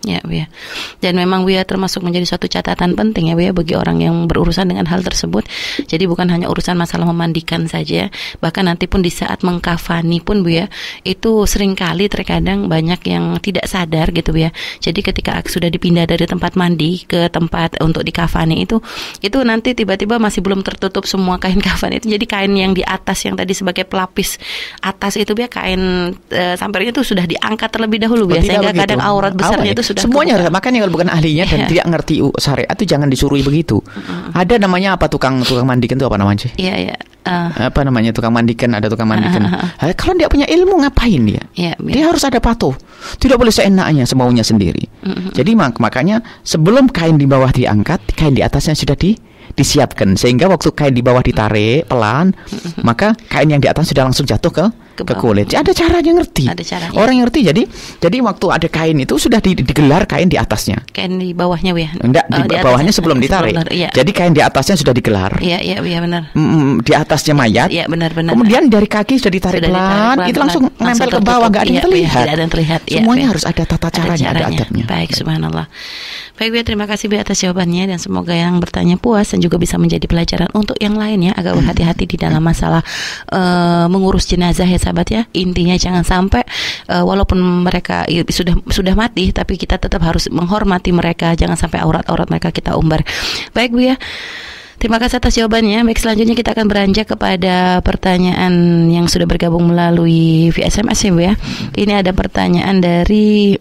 Ya, Bu ya. Dan memang Bu ya termasuk menjadi suatu catatan penting ya Bu ya bagi orang yang berurusan dengan hal tersebut. Jadi bukan hanya urusan masalah memandikan saja, bahkan nanti pun di saat mengkafani pun Bu ya, itu seringkali terkadang banyak yang tidak sadar gitu Bu ya. Jadi ketika sudah dipindah dari tempat mandi ke tempat untuk dikafani itu nanti tiba-tiba masih belum tertutup semua kain kafan itu. Jadi kain yang di atas yang tadi sebagai pelapis atas itu Bu ya, kain sampirnya itu sudah diangkat terlebih dahulu Bu ya, sehingga kadang aurat besarnya itu semuanya harus, makanya kalau bukan ahlinya dan tidak ngerti syariat itu jangan disuruh begitu. Ada namanya apa, tukang mandikan itu apa namanya? Iya. Apa namanya, tukang mandikan, ada tukang mandikan. Kalau dia punya ilmu ngapain dia? Dia harus ada patuh. Tidak boleh seenaknya, semaunya sendiri. Jadi makanya sebelum kain di bawah diangkat, kain di atasnya sudah disiapkan, sehingga waktu kain di bawah ditarik pelan, maka kain yang di atas sudah langsung jatuh ke kulit. Ada caranya, ngerti. Orang yang ngerti. Jadi waktu ada kain itu sudah digelar kain di atasnya. Kain di bawahnya ya? Enggak, di bawahnya sebelum ditarik. Jadi kain di atasnya sudah digelar. Iya benar. Di atasnya mayat. Iya benar. Kemudian dari kaki sudah ditarik pelan, itu langsung nempel ke bawah, enggak ada yang terlihat. Tidak ada yang terlihat. Semuanya harus ada tata caranya, ada adabnya. Baik, subhanallah. Baik, terima kasih Bu atas jawabannya, dan semoga yang bertanya puas dan juga bisa menjadi pelajaran untuk yang lainnya agar berhati-hati di dalam masalah mengurus jenazah ya sahabat ya. Intinya jangan sampai walaupun mereka sudah mati, tapi kita tetap harus menghormati mereka, jangan sampai aurat-aurat mereka kita umbar. Baik Bu ya, terima kasih atas jawabannya. Baik, selanjutnya kita akan beranjak kepada pertanyaan yang sudah bergabung melalui via SMS ya Bu ya. Ini ada pertanyaan dari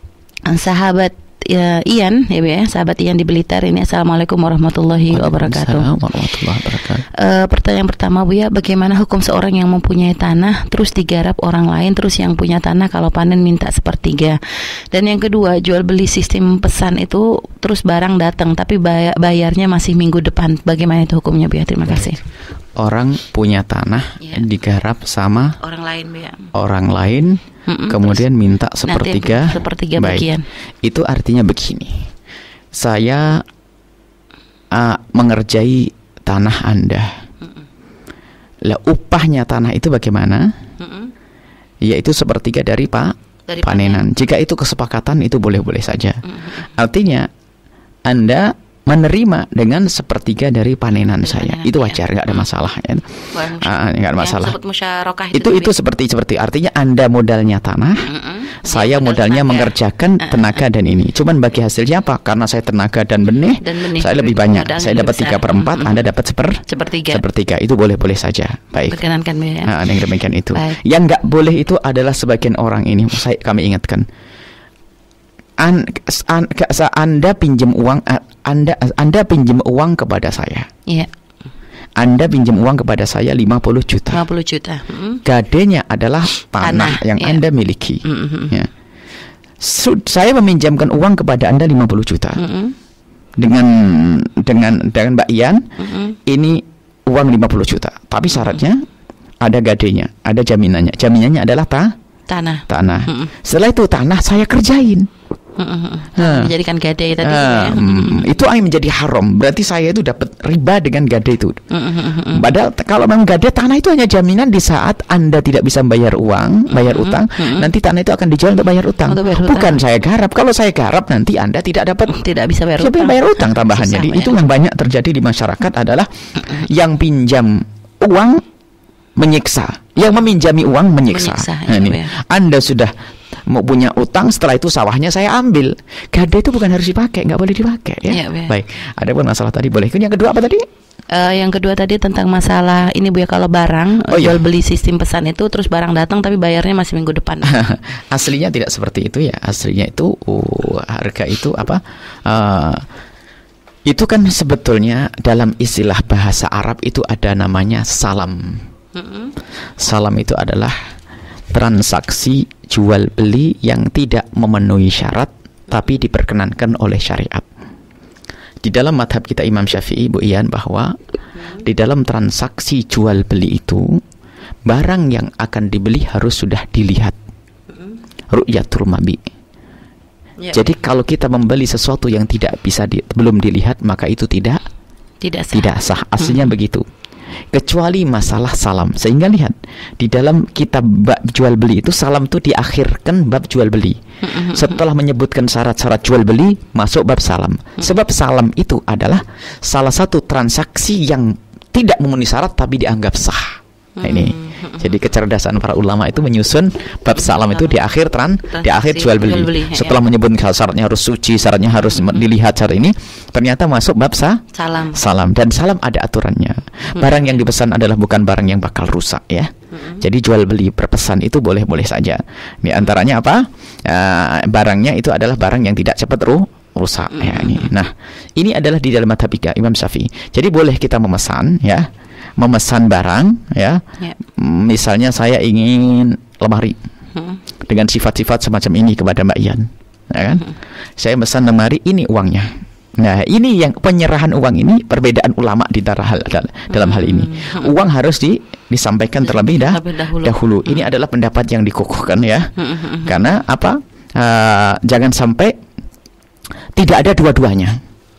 sahabat Ian ya Bu ya, sahabat Ian di Blitar ini. Assalamualaikum warahmatullahi wabarakatuh. Pertanyaan pertama Bu ya, bagaimana hukum seorang yang mempunyai tanah terus digarap orang lain, terus yang punya tanah kalau panen minta 1/3? Dan yang kedua, jual beli sistem pesan itu terus barang datang tapi bayarnya masih minggu depan, bagaimana itu hukumnya Bu ya? Terima kasih. Orang punya tanah digarap sama orang lain Bu ya. Orang lain kemudian minta 1/3 bagian. Itu artinya begini, saya mengerjai tanah Anda. Lah upahnya tanah itu bagaimana? Yaitu 1/3 dari panenan. Jika itu kesepakatan itu boleh-boleh saja. Artinya Anda menerima dengan 1/3 dari panenan saya, itu wajar, nggak ada masalah ya. Nggak ada masalah. Itu seperti artinya Anda modalnya tanah, saya modalnya mengerjakan tenaga dan ini. Cuman bagi hasilnya apa? Karena saya tenaga dan benih saya lebih banyak. Saya dapat 3/4, Anda dapat 1/3. Itu boleh-boleh saja. Baik. Perkenankan ya. Yang demikian itu. Baik. Yang nggak boleh itu adalah sebagian orang ini. Kami ingatkan. Anda pinjam uang, Anda pinjam uang kepada saya. Iya. Anda pinjam uang kepada saya 50 juta. Gadenya adalah tanah yang Anda miliki. Ya. Saya meminjamkan uang kepada Anda 50 juta. Dengan Mbak Ian, ini uang 50 juta. Tapi syaratnya ada gadenya, ada jaminannya. Jaminannya adalah tanah. Setelah itu tanah saya kerjain. Menjadikan gade tadi itu yang menjadi haram. Berarti saya itu dapat riba dengan gade itu. Padahal kalau memang gade, tanah itu hanya jaminan di saat Anda tidak bisa bayar uang, bayar utang, nanti tanah itu akan dijual untuk bayar utang. Bukan saya garap. Kalau saya garap nanti Anda tidak bisa bayar utang tambahan. Jadi itu yang banyak terjadi di masyarakat adalah yang pinjam uang menyiksa, yang meminjami uang menyiksa. Anda sudah mau punya utang, setelah itu sawahnya saya ambil. Gade itu bukan harus dipakai, nggak boleh dipakai ya. Baik, ada pun masalah tadi boleh. Yang kedua apa tadi? Yang kedua tadi tentang masalah ini Bu ya, kalau barang jual beli sistem pesan itu terus barang datang tapi bayarnya masih minggu depan. Aslinya tidak seperti itu ya. Aslinya itu harga itu apa? Itu kan sebetulnya dalam istilah bahasa Arab itu ada namanya salam. Salam itu adalah transaksi jual beli yang tidak memenuhi syarat tapi diperkenankan oleh syariat. Di dalam madhab kita Imam Syafi'i Bu Ian, bahwa di dalam transaksi jual beli itu barang yang akan dibeli harus sudah dilihat, ru'yatul mabi. Jadi kalau kita membeli sesuatu yang tidak bisa belum dilihat, maka itu tidak sah. Aslinya begitu. kecuali masalah salam. Sehingga lihat di dalam kitab bab jual beli itu salam itu diakhirkan bab jual beli. Setelah menyebutkan syarat-syarat jual beli masuk bab salam. Sebab salam itu adalah salah satu transaksi yang tidak memenuhi syarat tapi dianggap sah. Nah, ini jadi kecerdasan para ulama itu menyusun bab salam itu di akhir jual beli. Setelah menyebutkan syaratnya harus suci, syaratnya harus dilihat syarat ini, ternyata masuk bab salam. Dan salam ada aturannya. Barang yang dipesan adalah bukan barang yang bakal rusak ya. Jadi jual beli berpesan itu boleh-boleh saja. Di antaranya apa? Barangnya itu adalah barang yang tidak cepat rusak ya ini. Nah, ini adalah di dalam mazhab Imam Syafi'i. Jadi boleh kita memesan ya. Memesan barang ya. Misalnya saya ingin lemari dengan sifat-sifat semacam ini kepada Mbak Ian ya kan? Saya pesan lemari, ini uangnya. Nah, ini yang penyerahan uang ini perbedaan ulama di dalam hal ini. Uang harus disampaikan terlebih dahulu. Ini adalah pendapat yang dikukuhkan ya. Karena apa? Jangan sampai tidak ada dua-duanya.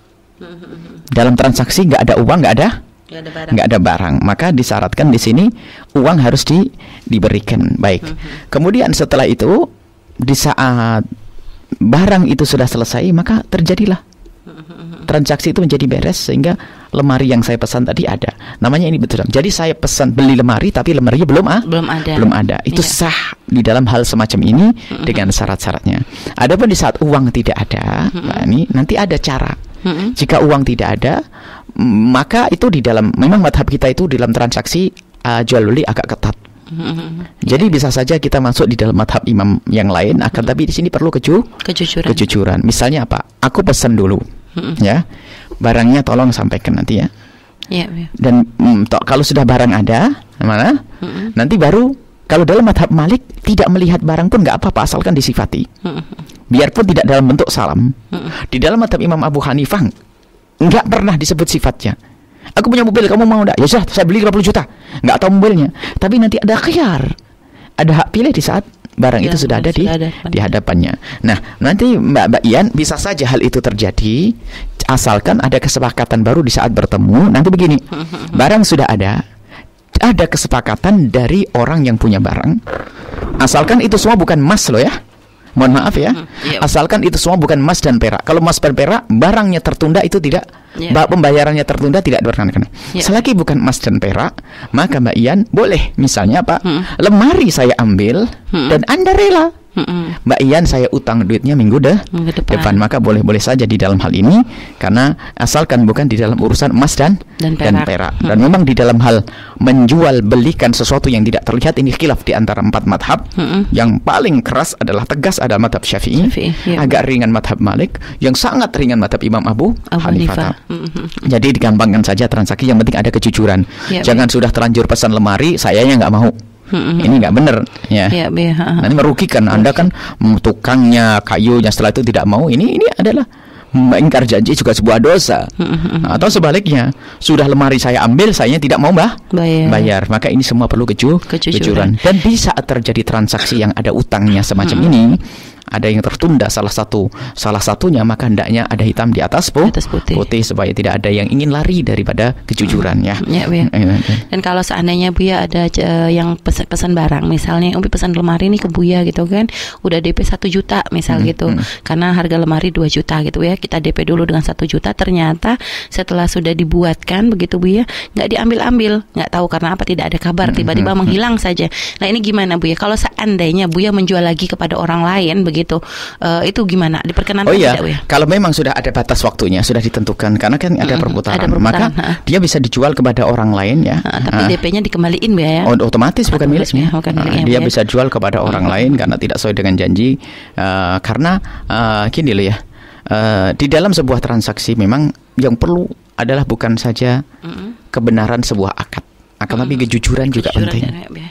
Dalam transaksi nggak ada uang, nggak ada barang, maka disyaratkan di sini uang harus diberikan. Baik. Kemudian setelah itu di saat barang itu sudah selesai, maka terjadilah transaksi itu menjadi beres sehingga lemari yang saya pesan tadi ada. Namanya ini betul. Jadi saya pesan beli lemari tapi lemarinya belum ada. Itu sah di dalam hal semacam ini dengan syarat-syaratnya. Adapun di saat uang tidak ada, ini nanti ada cara. Jika uang tidak ada, maka itu di dalam, memang madhab kita itu dalam transaksi jual beli agak ketat. Jadi bisa saja kita masuk di dalam madhab imam yang lain, akan tapi di sini perlu kejujuran. Misalnya apa? Aku pesan dulu, ya, barangnya tolong sampaikan nanti ya. Dan kalau sudah barang ada, mana? Nanti baru, kalau dalam madhab Malik tidak melihat barang pun nggak apa-apa asalkan disifati. Biarpun tidak dalam bentuk salam. Di dalam madhab Imam Abu Hanifah nggak pernah disebut sifatnya. Aku punya mobil, kamu mau enggak? Ya sudah, saya beli 50 juta. Nggak tahu mobilnya. Tapi nanti ada khiyar. Ada hak pilih di saat barang itu sudah ada di hadapannya. Nah, nanti Mbak Ian bisa saja hal itu terjadi asalkan ada kesepakatan baru di saat bertemu. Nanti begini, barang sudah ada kesepakatan dari orang yang punya barang. Asalkan itu semua bukan emas loh ya. Mohon maaf ya. Asalkan itu semua bukan emas dan perak. Kalau emas dan perak, barangnya tertunda itu tidak, pembayarannya tertunda tidak dikenakan. Selagi bukan emas dan perak, maka Mbak Ian boleh misalnya apa? Lemari saya ambil dan Anda rela. Mbak Ian saya utang duitnya minggu depan, maka boleh-boleh saja di dalam hal ini, karena asalkan bukan di dalam urusan emas dan perak. Dan memang di dalam hal menjual belikan sesuatu yang tidak terlihat, ini khilaf di antara 4 madhab. Yang paling keras adalah tegas adalah madhab Syafi'i, agak ringan madhab Malik, yang sangat ringan madhab Imam Abu Hanifah. Jadi digampangkan saja transaksi, yang penting ada kejujuran. Jangan sudah terlanjur pesan lemari, sayanya nggak mau. Ini nggak benar ya. Nanti merugikan Anda kan, tukangnya, kayunya, setelah itu tidak mau. Ini adalah mengingkar janji juga sebuah dosa. Atau sebaliknya, sudah lemari saya ambil, sayanya tidak mau bayar. Maka ini semua perlu kejujuran. Dan di saat terjadi transaksi yang ada utangnya semacam ini, ada yang tertunda salah satunya, maka hendaknya ada hitam di atas putih supaya tidak ada yang ingin lari daripada kejujuran ya. Dan kalau seandainya Buya ada yang pesan barang, misalnya Umi pesan lemari ini ke Buya gitu kan, udah DP 1 juta misal gitu, karena harga lemari 2 juta gitu ya, kita DP dulu dengan 1 juta, ternyata setelah sudah dibuatkan begitu Buya, nggak diambil, nggak tahu karena apa, tidak ada kabar, tiba-tiba menghilang saja. Nah ini gimana Buya? Kalau seandainya Buya menjual lagi kepada orang lain begitu, itu gimana? Diperkenankan tidak ya? Kalau memang sudah ada batas waktunya, sudah ditentukan, karena kan ada perputaran, maka dia bisa dijual kepada orang lain ya. Tapi DP-nya dikembaliin ya? Otomatis bukan miliknya. Dia bisa jual kepada orang lain karena tidak sesuai dengan janji. Karena gini loh ya, di dalam sebuah transaksi memang yang perlu adalah bukan saja kebenaran sebuah akad, akan tapi kejujuran juga penting.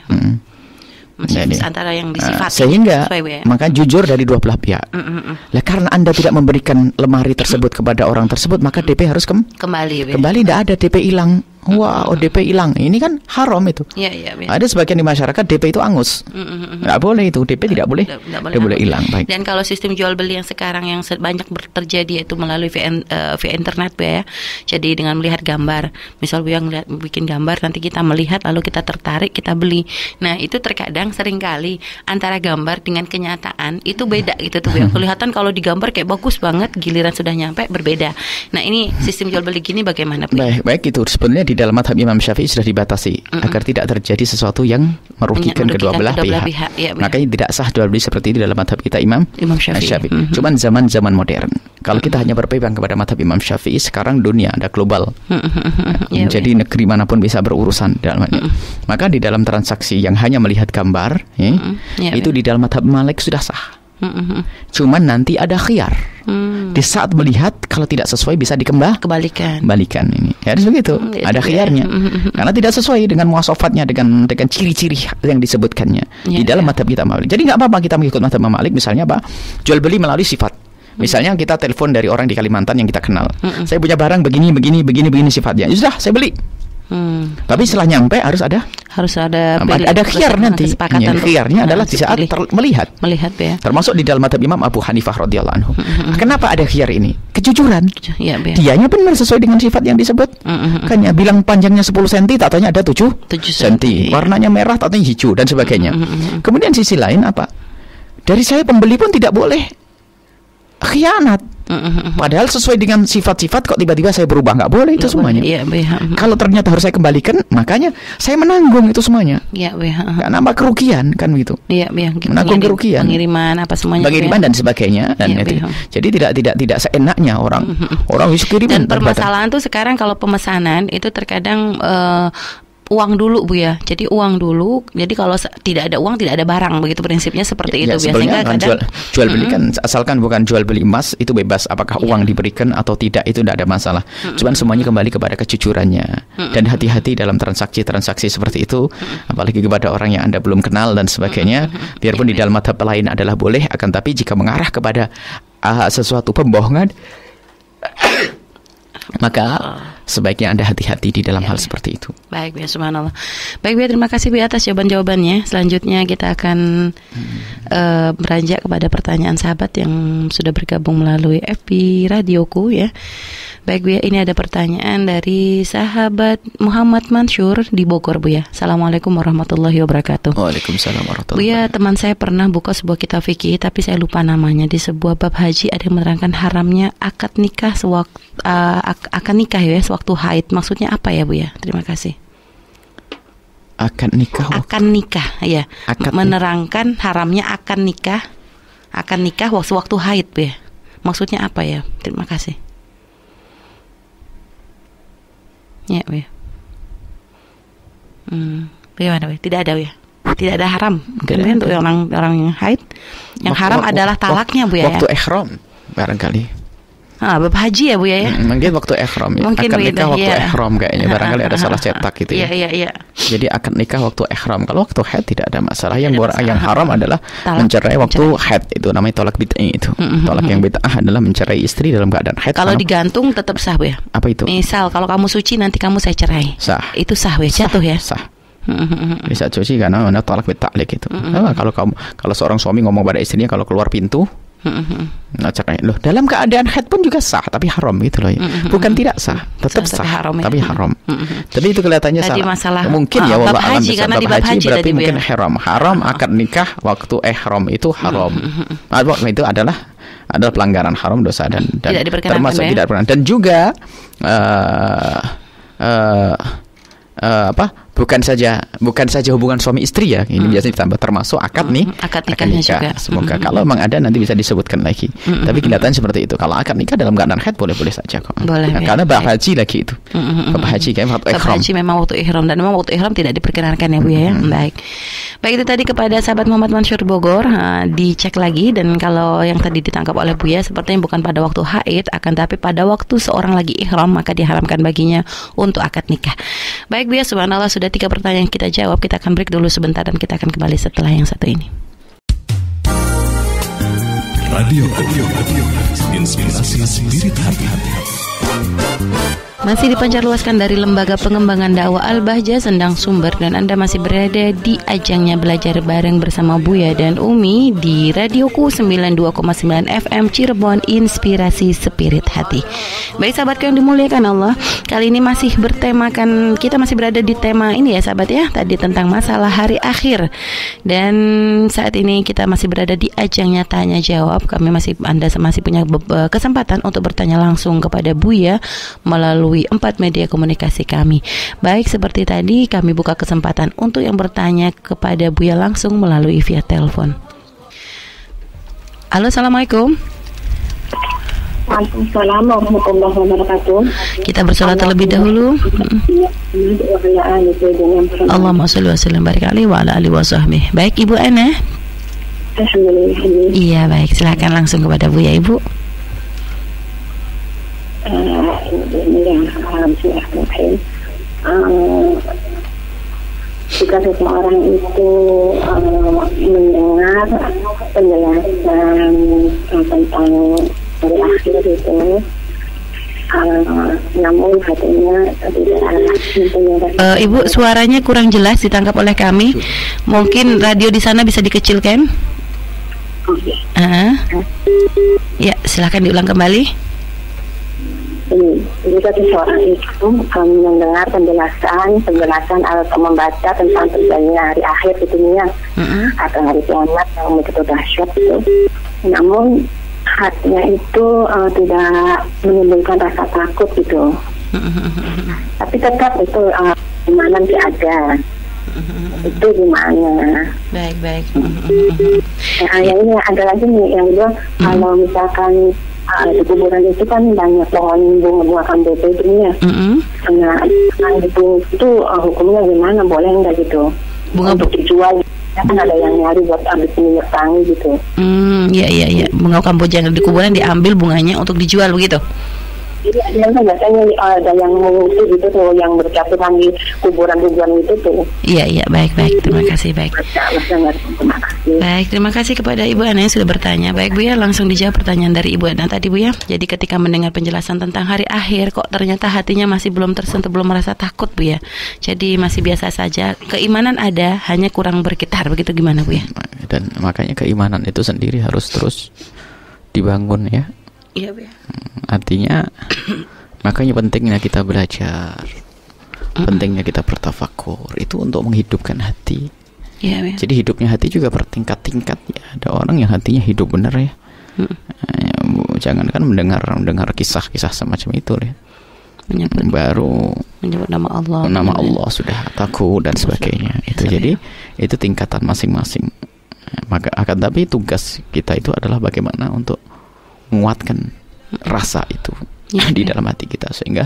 Antara yang disifati, sehingga maka jujur dari dua belah pihak. Lah karena Anda tidak memberikan lemari tersebut kepada orang tersebut, maka DP harus kembali. Tidak ada DP hilang. Wah, DP hilang. Ini kan haram itu. Ada sebagian di masyarakat DP itu angus. Nggak boleh itu. DP tidak boleh. Tidak boleh hilang. Baik. Dan kalau sistem jual beli yang sekarang yang banyak terjadi itu melalui via internet ya. Jadi dengan melihat gambar, misal Bu yang bikin gambar, nanti kita melihat lalu kita tertarik, kita beli. Nah, itu terkadang seringkali antara gambar dengan kenyataan itu beda gitu tuh Bu. Kelihatan kalau di gambar kayak bagus banget, giliran sudah nyampe berbeda. Nah, ini sistem jual beli gini bagaimana Bu? Baik itu sebenarnya di dalam mazhab Imam Syafi'i sudah dibatasi agar tidak terjadi sesuatu yang merugikan kedua belah pihak. Makanya tidak sah jual beli seperti itu dalam mazhab kita Imam Syafi'i. Cuman zaman modern. Kalau kita hanya berpegang kepada mazhab Imam Syafi'i, sekarang dunia ada global. Jadi negeri manapun bisa berurusan dalamnya. Maka di dalam transaksi yang hanya melihat gambar, itu di dalam mazhab Malik sudah sah. Cuman nanti ada khiyar. Di saat melihat kalau tidak sesuai bisa kebalikan ini. Harus begitu. Ada khiyarnya. Karena tidak sesuai dengan muasafatnya, dengan ciri-ciri yang disebutkannya di dalam mazhab kita Malik. Jadi nggak apa-apa kita mengikut mazhab Malik. Misalnya apa? Jual beli melalui sifat. Misalnya kita telepon dari orang di Kalimantan yang kita kenal. Saya punya barang begini sifatnya. Ya sudah, saya beli. Tapi setelah nyampe harus ada khiyar nanti. Khiyarnya adalah di saat melihat ya. Termasuk di dalam mazhab Imam Abu Hanifah radhiyallahu anhu. Kenapa ada khiyar ini? Kejujuran. Dianya benar sesuai dengan sifat yang disebut. Kan bilang panjangnya 10 cm, tatanya ada 7 cm. Warnanya merah, tatanya hijau dan sebagainya. Kemudian sisi lain apa? Dari saya pembeli pun tidak boleh khianat. Padahal sesuai dengan sifat-sifat kok tiba-tiba saya berubah, nggak boleh itu semuanya. Kalau ternyata harus saya kembalikan, makanya saya menanggung itu semuanya. Karena apa kerugian kan gitu. Menanggung kerugian, pengiriman dan sebagainya dan itu. Jadi tidak seenaknya orang kiriman. Dan permasalahan tuh sekarang kalau pemesanan itu terkadang uang dulu Bu ya. Jadi uang dulu. Jadi kalau tidak ada uang tidak ada barang, begitu prinsipnya seperti itu biasanya kan jual beli kan asalkan bukan jual beli emas itu bebas, apakah uang diberikan atau tidak itu tidak ada masalah. Cuman semuanya kembali kepada kejujurannya. Dan hati-hati dalam transaksi seperti itu, apalagi kepada orang yang Anda belum kenal dan sebagainya. Biarpun di dalam mazhab lain adalah boleh, akan tapi jika mengarah kepada sesuatu pembohongan maka sebaiknya Anda hati-hati di dalam hal seperti itu. Baik, ya, subhanallah. Baik, ya, terima kasih Bu atas jawaban-jawabannya. Selanjutnya kita akan beranjak kepada pertanyaan sahabat yang sudah bergabung melalui FB Radioku ya. Baik Bu ya, ini ada pertanyaan dari sahabat Muhammad Mansur di Bogor Bu ya. Assalamualaikum warahmatullahi wabarakatuh. Waalaikumsalam warahmatullahi wabarakatuh. Bu ya, teman saya pernah buka sebuah kitab fikih tapi saya lupa namanya. Di sebuah bab haji ada yang menerangkan haramnya akad nikah akad nikah ya sewaktu haid. Maksudnya apa ya Bu ya? Terima kasih. Akad nikah ya. Menerangkan haramnya akad nikah sewaktu haid Bu ya. Maksudnya apa ya? Terima kasih. Ya, Bu. Bagaimana, Bu? Tidak ada, Bu ya. Tidak ada haram. Kemudian untuk orang yang haid, yang haram adalah talaknya, Bu ya. Waktu ihram barangkali. Bab haji ya Bu ya. Mungkin waktu ihram ya. Akad nikah waktu ihram kayaknya. Barangkali ada salah cetak gitu ya. Iya. Jadi akad nikah waktu ihram. Kalau waktu haid tidak ada masalah. Yang haram adalah mencerai waktu haid. Itu namanya tolak bid'ah itu. Tolak yang bid'ah adalah mencerai istri dalam keadaan haid. Kalau digantung tetap sah Bu ya. Apa itu? Misal kalau kamu suci nanti kamu saya cerai. Sah. Itu sah Bu ya. Jatuh ya. Sah. Bisa cuci karena tolak bid'ah gitu. Kalau seorang suami ngomong pada istrinya kalau keluar pintu cerai. Loh, dalam keadaan haid pun juga sah tapi haram gitu loh ya. Bukan tidak sah, tetap sah tapi haram. Tapi itu kelihatannya salah. Mungkin ya bab haji karena di bab haji berarti mungkin haram akad nikah waktu ihram itu haram. Itu adalah pelanggaran haram, dosa dan termasuk tidak diperkenankan. Dan juga bukan saja hubungan suami istri ya, ini biasanya ditambah termasuk akad nikah juga. Semoga kalau memang ada nanti bisa disebutkan lagi. Tapi kelihatan seperti itu. Kalau akad nikah dalam keadaan haid boleh saja kok. Boleh, karena bab haji lagi itu. Bab haji kayak waktu ihram. Haji memang waktu ihram dan memang waktu ihram tidak diperkenankan ya Bu ya. Baik itu tadi kepada sahabat Muhammad Mansur Bogor, dicek lagi. Dan kalau yang tadi ditangkap oleh Bu ya sepertinya bukan pada waktu haid, akan tapi pada waktu seorang lagi ihram maka diharamkan baginya untuk akad nikah. Baik Bu ya, subhanallah sudah 3 pertanyaan kita jawab. Kita akan break dulu sebentar dan kita akan kembali setelah yang satu ini. Radio Inspirasi Spirit Hati. Masih dipancarluaskan dari Lembaga Pengembangan Dakwah Al-Bahjah Sendang Sumber, dan Anda masih berada di ajangnya belajar bareng bersama Buya dan Umi di Radioku 92,9 FM Cirebon, Inspirasi Spirit Hati. Baik sahabatku yang dimuliakan Allah, kali ini masih bertemakan, kita masih berada di tema ini ya sahabat ya, tadi tentang masalah hari akhir. Dan saat ini kita masih berada di ajangnya tanya jawab. Anda masih punya kesempatan untuk bertanya langsung kepada Buya melalui 4 media komunikasi kami. Baik seperti tadi, kami buka kesempatan untuk yang bertanya kepada Buya langsung melalui via telepon. Halo, assalamualaikum. Waalaikumsalam warahmatullahi wabarakatuh. Kita bersolat terlebih dahulu. Allahumma sholli wa sallim barik alaihi wa ala alihi wa sahbihi. Baik Ibu Ana. Alhamdulillah. Iya baik, silakan langsung kepada Buya Ibu. Jika seseorang itu mendengar penjelasan tentang hari akhir itu, namun hatinya tidak. Ibu, suaranya kurang jelas ditangkap oleh kami. Mungkin radio di sana bisa dikecilkan. Ya, silakan diulang kembali. Jika seseorang itu mendengar penjelasan atau membaca tentang terjadinya hari akhir di dunia atau hari kiamat yang begitu dahsyat itu, namun hatinya itu tidak menimbulkan rasa takut gitu, tapi tetap itu iman nanti ada. Itu gimana? Baik. Yang ini ada lagi nih yang bilang kalau misalkan di kuburan itu kan banyak pohon bunga kamboja itu ya. Nah itu hukumnya gimana? Boleh nggak gitu? Bunga untuk dijual? Ya kan ada yang nyari buat ambil minyak wangi gitu. Iya. Bunga kamboja yang di kuburan diambil bunganya untuk dijual begitu? Jadi biasanya ada yang mengungsi gitu tuh, yang berjatuhan di kuburan itu tuh. Iya, baik. Terima kasih, baik. Baik, terima kasih kepada Ibu Ana yang sudah bertanya. Baik Bu ya, langsung dijawab pertanyaan dari Ibu Ana tadi Bu ya. Jadi ketika mendengar penjelasan tentang hari akhir, kok ternyata hatinya masih belum tersentuh, belum merasa takut Bu ya. Jadi masih biasa saja. Keimanan ada, hanya kurang bergetar. Begitu gimana Bu ya? Dan makanya keimanan itu sendiri harus terus dibangun ya. Iya Bu ya. Artinya makanya pentingnya kita belajar, pentingnya kita bertafakur itu untuk menghidupkan hati. Iya. Jadi hidupnya hati juga bertingkat-tingkat ya. Ada orang yang hatinya hidup benar ya. Jangan kan mendengar kisah-kisah semacam itu ya. Baru menyebut nama Allah sudah takut dan sebagainya. Itu jadi itu tingkatan masing-masing. Maka akan tapi tugas kita itu adalah bagaimana untuk menguatkan rasa itu di dalam hati kita sehingga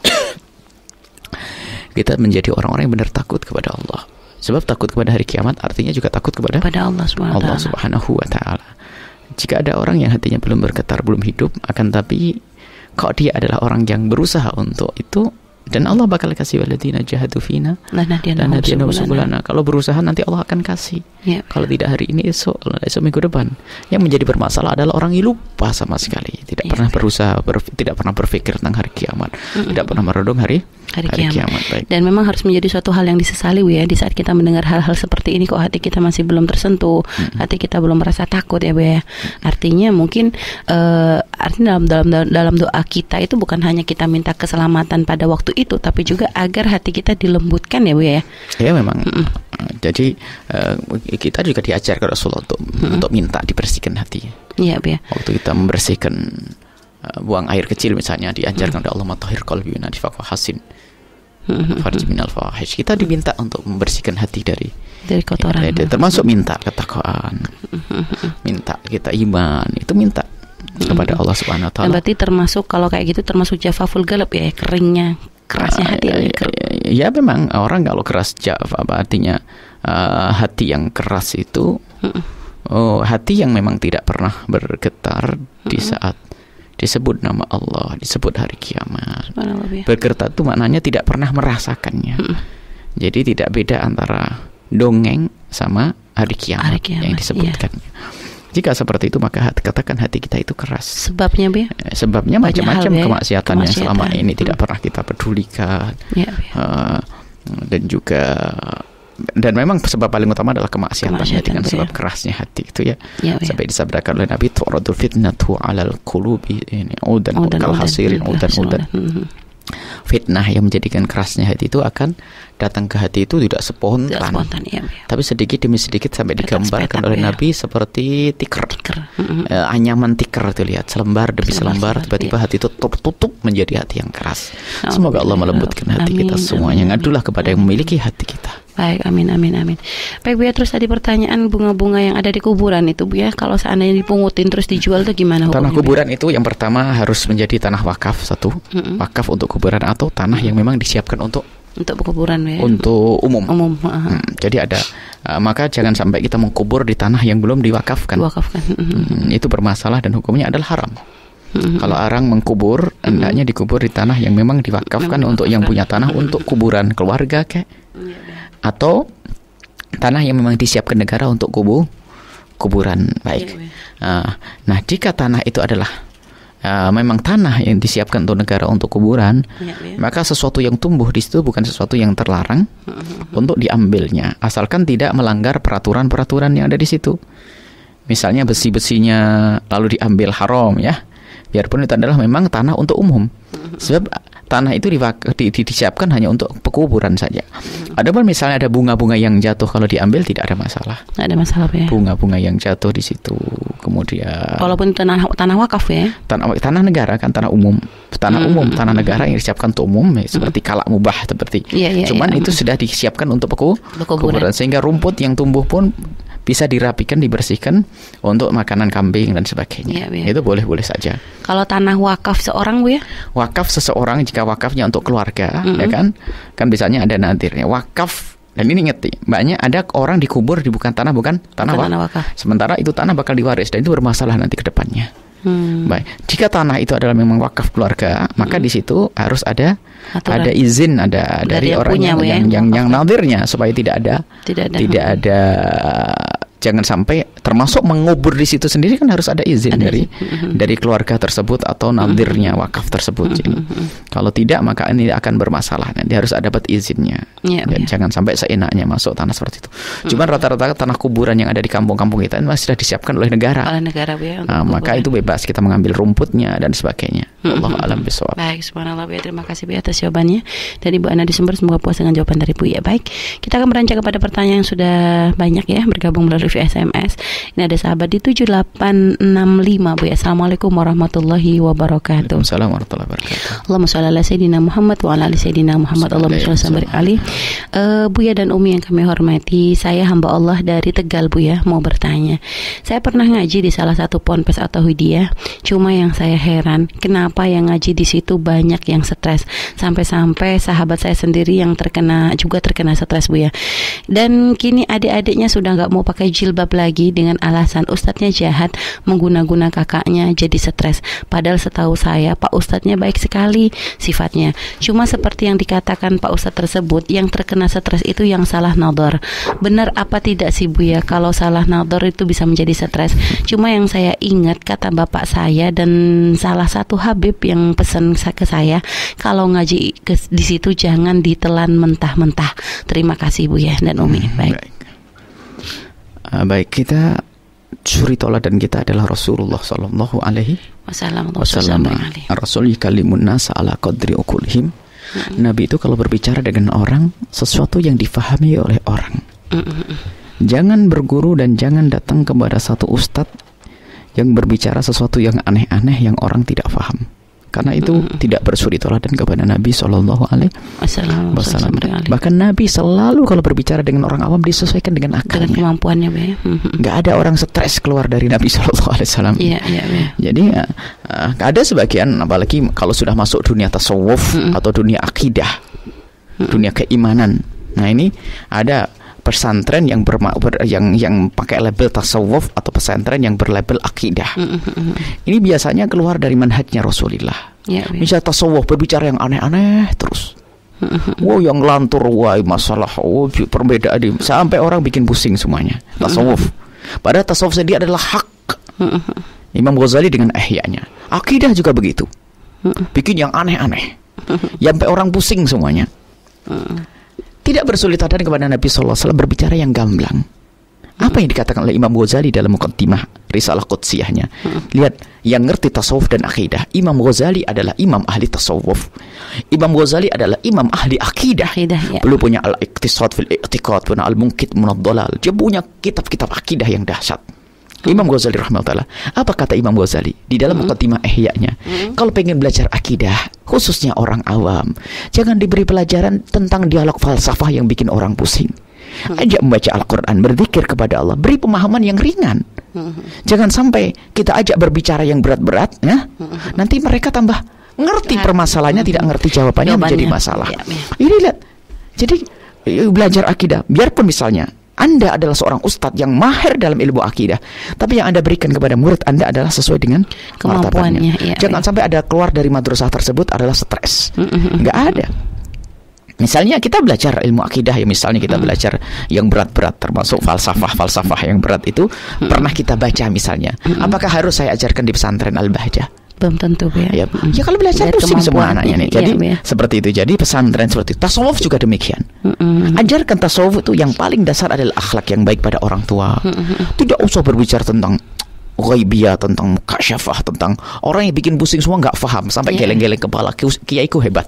kita menjadi orang-orang yang benar takut kepada Allah. Sebab takut kepada hari kiamat artinya juga takut kepada Allah Subhanahu wa Ta'ala. Jika ada orang yang hatinya belum bergetar, belum hidup, akan tapi kok dia adalah orang yang berusaha untuk itu, dan Allah bakal kasih waladina jahadu fina lanahdiyannahum subulana. Kalau berusaha nanti Allah akan kasih. Kalau tidak hari ini, esok minggu depan. Yang menjadi bermasalah adalah orang yang lupa sama sekali, tidak pernah berusaha, tidak pernah berpikir tentang hari kiamat, tidak pernah merenung hari kiamat. Baik. Dan memang harus menjadi suatu hal yang disesali ya, di saat kita mendengar hal-hal seperti ini kok hati kita masih belum tersentuh, hati kita belum merasa takut ya Bu ya. Artinya mungkin artinya dalam doa kita itu bukan hanya kita minta keselamatan pada waktu itu, tapi juga agar hati kita dilembutkan ya Bu ya. Ya memang. Jadi kita juga diajarkan Rasulullah untuk minta dibersihkan hati. Iya Bu ya. Waktu kita membersihkan buang air kecil misalnya, diajarkan oleh Allah matahhir qalbi wa nafaq hasin farji minal fawahish. Kita diminta untuk membersihkan hati dari kotoran. Termasuk minta ketakwaan, minta kita iman, itu minta kepada Allah Subhanahu wa Ta'ala. Berarti termasuk kalau kayak gitu termasuk jafaful qalb ya, keringnya, kerasnya hati. Ya memang orang kalau keras artinya hati yang keras itu hati yang memang tidak pernah bergetar di saat disebut nama Allah, disebut hari kiamat. Bergetar itu maknanya tidak pernah merasakannya. Jadi tidak beda antara dongeng sama hari kiamat yang disebutkan. Jika seperti itu maka katakan hati kita itu keras. Sebabnya Bu? Sebabnya macam-macam kemaksiatan yang selama ini tidak pernah kita pedulikan. Dan juga memang sebab paling utama adalah kemaksiatan dengan sebab kerasnya hati itu ya. Sampai disabdakan oleh Nabi tu'radul fitnatu 'alal qulubi udan kal hasirin udan. Fitnah yang menjadikan kerasnya hati itu akan datang ke hati itu tidak spontan tapi sedikit demi sedikit sampai digambarkan oleh Nabi seperti tikar. Anyaman tikar itu, lihat selembar demi selembar tiba-tiba hati itu tertutup menjadi hati yang keras. Semoga Allah melembutkan hati kita semuanya. Ngadulah kepada yang memiliki hati kita. Baik, amin. Baik Bu ya, terus tadi pertanyaan bunga-bunga yang ada di kuburan itu Bu ya, kalau seandainya dipungutin terus dijual itu gimana hukumnya? Tanah kuburan itu yang pertama harus menjadi tanah wakaf satu, wakaf untuk kuburan atau tanah yang memang disiapkan untuk kuburan ya. Untuk umum. Jadi ada maka jangan sampai kita mengkubur di tanah yang belum diwakafkan. Itu bermasalah dan hukumnya adalah haram. Kalau orang mengkubur hendaknya dikubur di tanah yang memang diwakafkan untuk yang punya tanah untuk kuburan keluarga atau tanah yang memang disiapkan negara untuk kuburan. Baik. Nah, jika tanah itu adalah memang tanah yang disiapkan untuk negara untuk kuburan, maka sesuatu yang tumbuh di situ bukan sesuatu yang terlarang untuk diambilnya, asalkan tidak melanggar peraturan-peraturan yang ada di situ. Misalnya besi-besinya lalu diambil haram ya, biarpun itu adalah memang tanah untuk umum. Sebab tanah itu disiapkan hanya untuk pekuburan saja. Adapun misalnya ada bunga-bunga yang jatuh, kalau diambil tidak ada masalah. Tidak ada masalah ya. Bunga-bunga yang jatuh di situ, kemudian. Walaupun tanah wakaf ya. Tanah negara kan tanah umum, tanah negara yang disiapkan untuk umum, seperti kalak mubah seperti. Cuman itu sudah disiapkan untuk pekuburan, sehingga rumput yang tumbuh pun bisa dirapikan, dibersihkan untuk makanan kambing dan sebagainya. Itu boleh-boleh saja. Kalau tanah wakaf seorang Bu ya? Wakaf seseorang jika wakafnya untuk keluarga, ya kan biasanya ada nadirnya. Wakaf, dan ini ngerti, banyak ada orang dikubur di tanah wakaf. Sementara itu tanah bakal diwaris dan itu bermasalah nanti ke depannya. Baik, jika tanah itu adalah memang wakaf keluarga, maka di situ harus ada izin dari orang yang nadirnya supaya tidak ada jangan sampai termasuk mengubur di situ sendiri kan harus ada izin dari keluarga tersebut atau nadirnya wakaf tersebut. Jadi, kalau tidak maka ini akan bermasalah. Nanti harus dapat izinnya. Dan jangan sampai seenaknya masuk tanah seperti itu. Cuman rata-rata tanah kuburan yang ada di kampung-kampung kita masih sudah disiapkan oleh negara. Maka itu bebas kita mengambil rumputnya dan sebagainya. Wallahu a'lam bishawab. Baik, subhanallah Bu ya, terima kasih Bu atas jawabannya. Dari Bu Ana di Sumber, semoga puas dengan jawaban dari Bu ya. Baik, kita akan beranjak kepada pertanyaan yang sudah banyak ya bergabung melalui SMS. Ini ada sahabat di 7865 Bu ya. Assalamualaikum warahmatullahi wabarakatuh. Waalaikumsalam warahmatullahi wabarakatuh. Allahumma shalli ala sayyidina Muhammad wa ala ali sayyidina Muhammad. Allahumma shalli alaihi. Bu ya dan Umi yang kami hormati, saya hamba Allah dari Tegal Bu ya, mau bertanya. Saya pernah ngaji di salah satu ponpes atau Hidayah. Cuma yang saya heran, kenapa yang ngaji di situ banyak yang stres, sampai-sampai sahabat saya sendiri yang terkena stres Bu ya. Dan kini adik-adiknya sudah nggak mau pakai jilbab lagi dengan alasan ustadznya jahat, mengguna-guna kakaknya jadi stres. Padahal setahu saya Pak Ustadznya baik sekali sifatnya. Cuma seperti yang dikatakan Pak Ustadz tersebut, yang terkena stres itu yang salah nador. Benar apa tidak sih Bu ya, kalau salah nador itu bisa menjadi stres? Cuma yang saya ingat kata bapak saya dan salah satu Habib yang pesan ke saya, kalau ngaji di situ jangan ditelan mentah-mentah. Terima kasih Bu ya dan Umi. Baik, kita suri toladan kita adalah Rasulullah sallallahu alaihi wasallam. Rasul yukalimun nas ala qadri uqulihim. Nabi itu kalau berbicara dengan orang, sesuatu yang difahami oleh orang. Jangan berguru dan jangan datang kepada satu ustadz yang berbicara sesuatu yang aneh-aneh yang orang tidak paham. Karena itu tidak bersuri toladan kepada Nabi sallallahu alaihi wasallam. Bahkan Nabi selalu kalau berbicara dengan orang awam disesuaikan dengan akalnya, dengan kemampuannya ya. Nggak ada orang stres keluar dari Nabi sallallahu alaihi wasallam. Jadi ada sebagian, apalagi kalau sudah masuk dunia tasawuf atau dunia akidah, dunia keimanan. Nah, ini ada pesantren yang yang pakai label tasawuf atau pesantren yang berlabel akidah. Ini biasanya keluar dari manhajnya Rasulullah. Misalnya tasawuf berbicara yang aneh-aneh terus. Yang lantur, masalah, perbedaan, sampai orang bikin pusing semuanya. Tasawuf. Padahal tasawuf sendiri adalah hak. Imam Ghazali dengan Ihya-nya. Akidah juga begitu. Bikin yang aneh-aneh. Sampai orang pusing semuanya. Tidak bersulit hati kepada Nabi sallallahu alaihi wasallam berbicara yang gamblang. Apa yang dikatakan oleh Imam Ghazali dalam muqaddimah Risalah Qudsiyahnya? Lihat, yang ngerti tasawuf dan akidah, Imam Ghazali adalah imam ahli tasawuf. Imam Ghazali adalah imam ahli akidah. Belum punya al-iqtisad fil i'tiqad, punya al-munqidh min ad-dhalal. Dia punya kitab-kitab akidah yang dahsyat. Imam Ghazali rahimahullah. Apa kata Imam Ghazali di dalam muqaddimah Ihya-nya? Kalau pengen belajar akidah, khususnya orang awam, jangan diberi pelajaran tentang dialog falsafah yang bikin orang pusing. Ajak membaca Al-Quran, berzikir kepada Allah, beri pemahaman yang ringan. Jangan sampai kita ajak berbicara yang berat-berat, ya. Nanti mereka tambah ngerti permasalahannya, tidak ngerti jawabannya menjadi masalah. Ini lihat. Jadi belajar akidah, biarpun misalnya Anda adalah seorang ustadz yang mahir dalam ilmu akidah, tapi yang Anda berikan kepada murid Anda adalah sesuai dengan kemampuannya. Jangan sampai ada keluar dari madrasah tersebut adalah stres. Nggak ada. Misalnya kita belajar ilmu akidah, ya misalnya kita belajar yang berat-berat, termasuk falsafah yang berat itu pernah kita baca misalnya. Apakah harus saya ajarkan di pesantren Al-Bahjah? Belum tentu ya. Ya kalau belajar pusing semua anaknya nih. Jadi seperti itu. Jadi pesantren seperti itu. Tasawuf juga demikian. Ajarkan tasawuf itu yang paling dasar adalah akhlak yang baik pada orang tua. Tidak usah berbicara tentang ghaibiyah, tentang mukasyafah, tentang orang yang bikin pusing semua nggak paham sampai geleng-geleng kepala. Kiaiku hebat.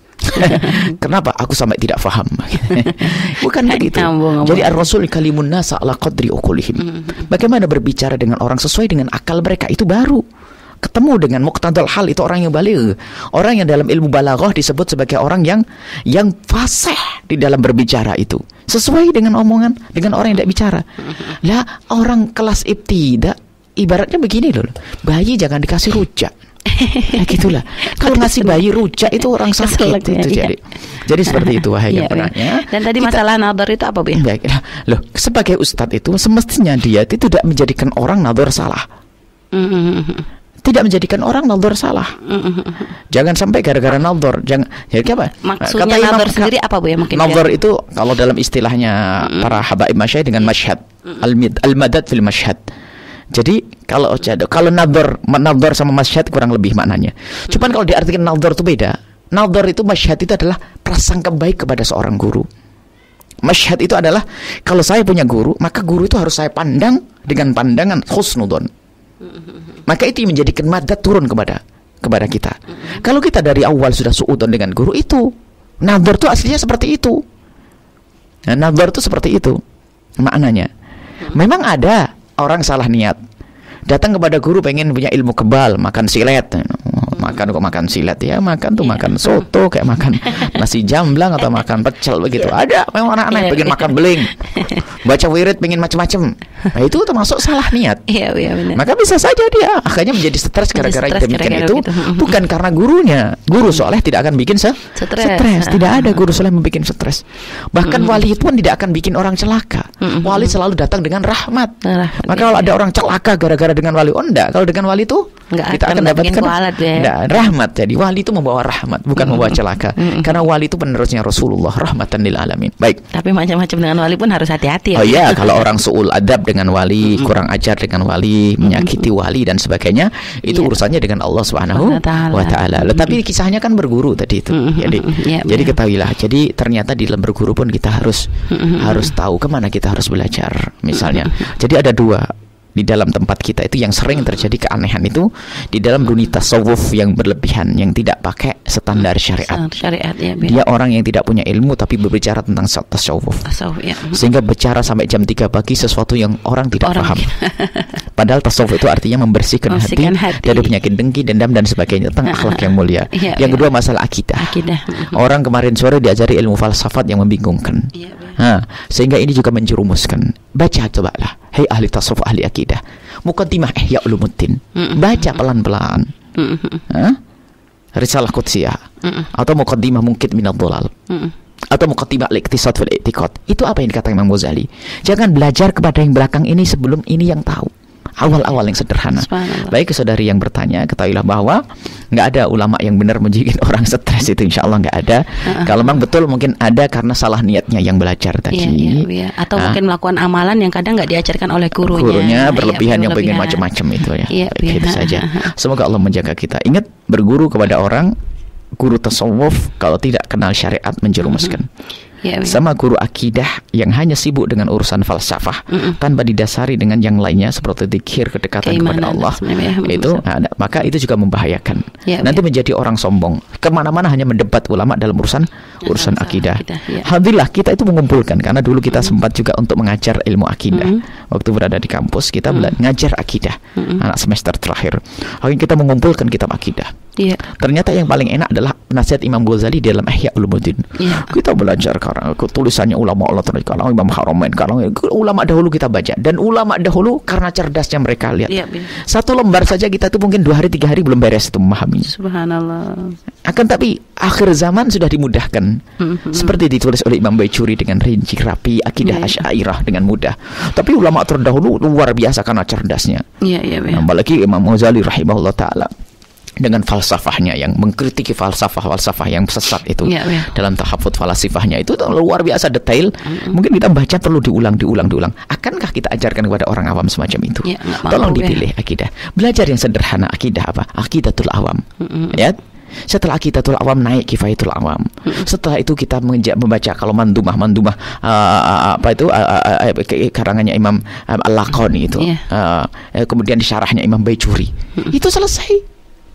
Kenapa aku sampai tidak faham? Bukan begitu. Jadi ar-rasul kalimun nasa ala qadri uqulihim. Bagaimana berbicara dengan orang sesuai dengan akal mereka, itu baru ketemu dengan muqtadal hal, itu orang yang baligh. Orang yang dalam ilmu balaghah disebut sebagai orang yang fasih di dalam berbicara itu. Sesuai dengan omongan dengan orang yang tidak bicara. Lah orang kelas ibtidah ibaratnya begini loh. Bayi jangan dikasih rujak. Ya gitulah. Kalau ngasih bayi rujak itu orang sakit itu jadi seperti itu wahai yang penanya. Dan tadi masalah nadhar itu apa, Bu? Loh, sebagai ustadz itu semestinya dia itu tidak menjadikan orang nadhar salah. Tidak menjadikan orang nadhar salah. Jangan sampai gara-gara nadhar, jangan. Jadi apa? Maksudnya nadhar sendiri apa, Bu, ya mungkin? Nadhar itu kalau dalam istilahnya para habaib masyayikh dengan masyhad. Al-madad fil masyhad. Jadi kalau nadhar sama masyhad kurang lebih maknanya. Cuman kalau diartikan nadhar itu beda. Nadhar itu, masyhad itu adalah prasangka baik kepada seorang guru. Masyhad itu adalah kalau saya punya guru, maka guru itu harus saya pandang dengan pandangan husnudon. Maka itu menjadikan madad turun kepada kita. Kalau kita dari awal sudah suudon dengan guru, itu nadhar itu aslinya seperti itu. Nah, nadhar itu seperti itu maknanya. Memang ada orang salah niat, datang kepada guru pengen punya ilmu kebal, makan silet. Makan silet ya, makan makan soto, kayak makan nasi jamblang atau makan pecel begitu. Ada memang anak-anak pengen makan beling, baca wirid pengen macam-macam. Nah, itu termasuk salah niat. Maka bisa saja dia akhirnya menjadi stres gara-gara demikian itu. Bukan karena guru soleh tidak akan bikin stres. Tidak ada guru soleh membuat stres. Bahkan wali itu pun tidak akan bikin orang celaka. Wali selalu datang dengan rahmat. Maka kalau ada orang celaka gara-gara dengan wali, enggak. Kalau dengan wali itu kita akan dapatkan rahmat. Jadi wali itu membawa rahmat, bukan membawa celaka. Karena wali itu penerusnya Rasulullah, rahmatan lil alamin. Baik. Tapi macam-macam dengan wali pun harus hati-hati. Oh iya, kalau orang suul adab dengan wali, kurang ajar dengan wali, menyakiti wali dan sebagainya, itu urusannya dengan Allah Subhanahu wa taala. Tetapi kisahnya kan berguru tadi itu. Jadi ketahuilah. Jadi ternyata di dalam berguru pun kita harus tahu kemana kita harus belajar. Misalnya. Jadi ada dua di dalam tempat kita itu yang sering terjadi keanehan itu di dalam dunia tasawuf yang berlebihan, yang tidak pakai standar syariat. Dia orang yang tidak punya ilmu tapi berbicara tentang tasawuf. Sehingga bicara sampai jam 3 pagi sesuatu yang orang tidak paham. Padahal tasawuf itu artinya membersihkan hati dari penyakit dengki, dendam dan sebagainya, tentang akhlak yang mulia. Yang kedua masalah akidah. Orang kemarin sore diajari ilmu falsafat yang membingungkan. Sehingga ini juga menjerumuskan. Baca cobalah, hei ahli tasawuf, ahli akidah, muqaddimah Ihya Ulumuddin. Baca pelan-pelan. Risalah Qudsiyah atau muqaddimah Munqidh min ad-dhalal. Atau muqaddimah al-iqtisad fil i'tiqad. Itu apa yang dikatakan Imam Ghazali. Jangan belajar kepada yang belakang ini sebelum ini yang tahu. Awal-awal yang sederhana. Baik saudari yang bertanya, ketahuilah bahwa nggak ada ulama yang benar menjadikan orang stres itu, insya Allah nggak ada. Kalau memang betul mungkin ada karena salah niatnya yang belajar tadi. Atau mungkin melakukan amalan yang kadang nggak diajarkan oleh gurunya. Berlebihan yang pengen macam-macam itu ya. Itu saja. Semoga Allah menjaga kita. Ingat, berguru kepada orang, guru tasawuf kalau tidak kenal syariat menjerumuskan. Sama guru akidah yang hanya sibuk dengan urusan falsafah tanpa didasari dengan yang lainnya seperti dzikir, kedekatan kepada Allah, itu maka itu juga membahayakan. Nanti menjadi orang sombong, kemana-mana hanya mendebat ulama dalam urusan akidah. Alhamdulillah kita itu mengumpulkan, karena dulu kita sempat juga untuk mengajar ilmu akidah. Waktu berada di kampus kita mengajar akidah anak semester terakhir. Akhirnya kita mengumpulkan kitab akidah. Ternyata yang paling enak adalah nasihat Imam Ghazali dalam Ihya Ulumuddin. Kita belajar karena tulisannya ulama Allah karena Imam Haramain, karena ulama dahulu kita baca, dan ulama dahulu karena cerdasnya mereka lihat. Satu lembar saja kita tuh mungkin 2 hari 3 hari belum beres itu memahaminya. Subhanallah. Akan tapi akhir zaman sudah dimudahkan. Seperti ditulis oleh Imam Baijuri dengan rinci rapi, akidah Asy'ariyah dengan mudah. Tapi ulama terdahulu luar biasa karena cerdasnya. Apalagi Imam Ghazali rahimahullah taala dengan falsafahnya yang mengkritiki falsafah yang sesat itu dalam tahafudz falasifahnya itu luar biasa detail. Mungkin kita baca perlu diulang. Akankah kita ajarkan kepada orang awam semacam itu? Tolong dipilih akidah. Belajar yang sederhana akidah apa? Akidatul awam. Ya. Setelah Aqidatul Awam naik Kifayatul Awam. Setelah itu kita membaca kalau mandumah karangannya Imam Al-Laqani itu. Kemudian disyarahnya Imam Baijuri. Itu selesai.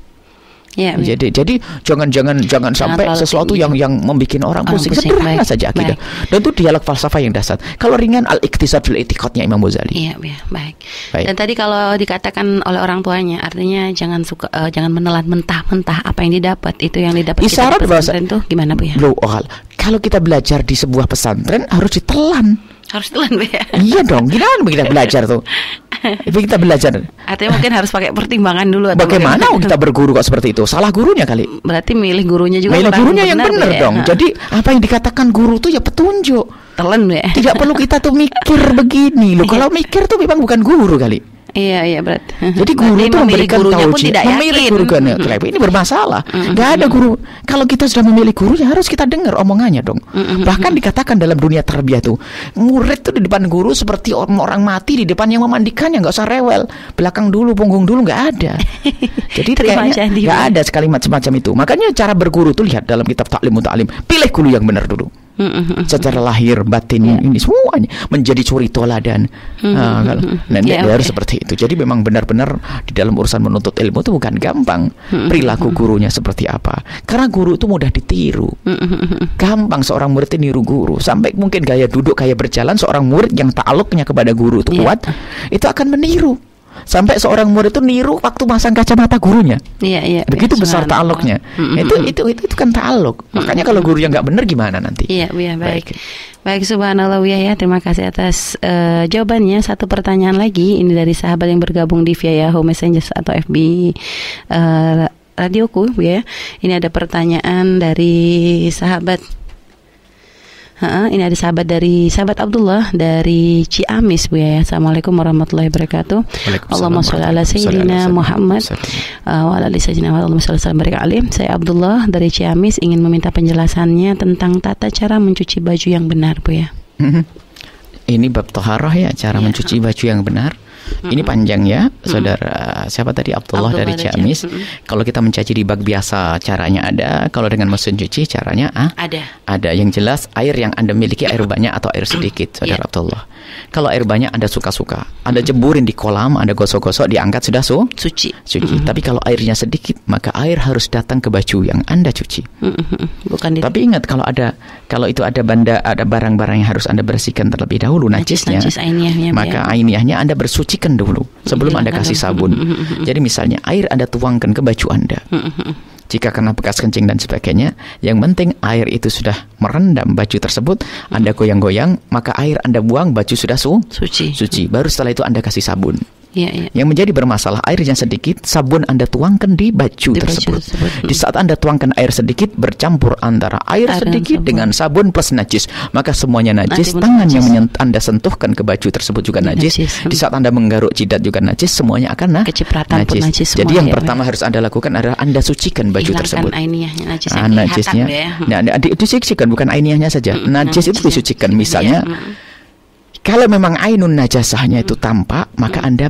Jadi jangan sampai sesuatu yang membuat orang pusing. Sederhana saja akidah. Dan itu dialog falsafah yang dasar. Kalau ringan al-iqtisad fil i'tiqadnya Imam Ghazali. Baik. Dan tadi kalau dikatakan oleh orang tuanya, artinya jangan menelan mentah-mentah apa yang didapat. Itu yang didapat isyarat kita di pesantren itu gimana Bu ya? Kalau kita belajar di sebuah pesantren harus ditelan. Harus telan Bu ya? Iya dong, gimana kita belajar tuh? Kita belajar. Artinya mungkin harus pakai pertimbangan dulu. Bagaimana kita berguru kok seperti itu? Salah gurunya kali. Berarti milih gurunya juga. Milih gurunya yang benar dong. Jadi apa yang dikatakan guru tuh ya petunjuk. Telan ya. Tidak perlu kita tuh mikir begini loh. Kalau mikir tuh memang bukan guru kali. Iya berarti. Jadi guru itu memberikan tauhid, memilih guru kan ini bermasalah. Gak ada guru. Kalau kita sudah memilih guru ya harus kita dengar omongannya dong. Bahkan dikatakan dalam dunia tarbiyah tuh, murid tuh di depan guru seperti orang mati di depan yang memandikannya, nggak usah rewel. Belakang dulu, punggung dulu, nggak ada. Jadi kayaknya nggak ada kalimat semacam itu. Makanya cara berguru tuh lihat dalam kitab Ta'lim Muta'alim. Pilih guru yang benar dulu. Secara lahir batin ini semuanya menjadi suri toladan. Dia harus seperti itu. Jadi memang benar-benar di dalam urusan menuntut ilmu itu bukan gampang. Perilaku gurunya seperti apa? Karena guru itu mudah ditiru. Gampang seorang murid itu niru guru. Sampai mungkin gaya duduk, gaya berjalan seorang murid yang ta'alluqnya kepada guru itu kuat, itu akan meniru. Sampai seorang murid itu niru waktu masang kacamata gurunya. Begitu besar ta'alluqnya. Itu kan ta'alluq. Makanya kalau gurunya nggak benar gimana nanti? Baik, subhanallah ya. Terima kasih atas jawabannya. Satu pertanyaan lagi ini dari sahabat yang bergabung di via Yahoo Messenger atau FB radioku ya. Ini ada pertanyaan dari sahabat. Ini ada sahabat Abdullah dari Ciamis Bu ya. Assalamualaikum warahmatullahi wabarakatuh. Allahumma sholli ala sayyidina Muhammad wa ala ali sayyidina Muhammad sallallahu alaihi wasallam. Saya Abdullah dari Ciamis ingin meminta penjelasannya tentang tata cara mencuci baju yang benar Bu ya. Ini bab taharah ya, cara mencuci baju yang benar. Ini panjang ya, saudara. Siapa tadi? Abdullah dari Ciamis. Kalau kita mencuci di bak biasa caranya ada. Kalau dengan mesin cuci caranya ada. Yang jelas air yang Anda miliki air banyak atau air sedikit, saudara Abdullah. Kalau air banyak Anda suka-suka, Anda jeburin di kolam, Anda gosok-gosok, diangkat sudah suci. Tapi kalau airnya sedikit, maka air harus datang ke baju yang Anda cuci. Tapi ingat kalau itu ada barang-barang yang harus Anda bersihkan terlebih dahulu, najisnya, maka ainiyahnya Anda bersucikan dulu sebelum Anda kasih sabun. Jadi misalnya air Anda tuangkan ke baju Anda. Jika kena bekas kencing dan sebagainya, yang penting air itu sudah merendam baju tersebut, Anda goyang-goyang, maka air Anda buang, baju sudah suci. Baru setelah itu Anda kasih sabun. Yang menjadi bermasalah airnya sedikit, sabun Anda tuangkan di baju tersebut. Di saat Anda tuangkan air sedikit, bercampur antara air sedikit dengan sabun plus najis, maka semuanya najis. Tangan yang Anda sentuhkan ke baju tersebut juga najis. Di saat Anda menggaruk jidat juga najis, semuanya akan najis. Jadi yang pertama harus Anda lakukan adalah Anda sucikan baju tersebut. Najisnya. Nah, disucikan bukan ainiyahnya saja. Najis itu disucikan. Misalnya, kalau memang ainun najasahnya itu tampak, maka Anda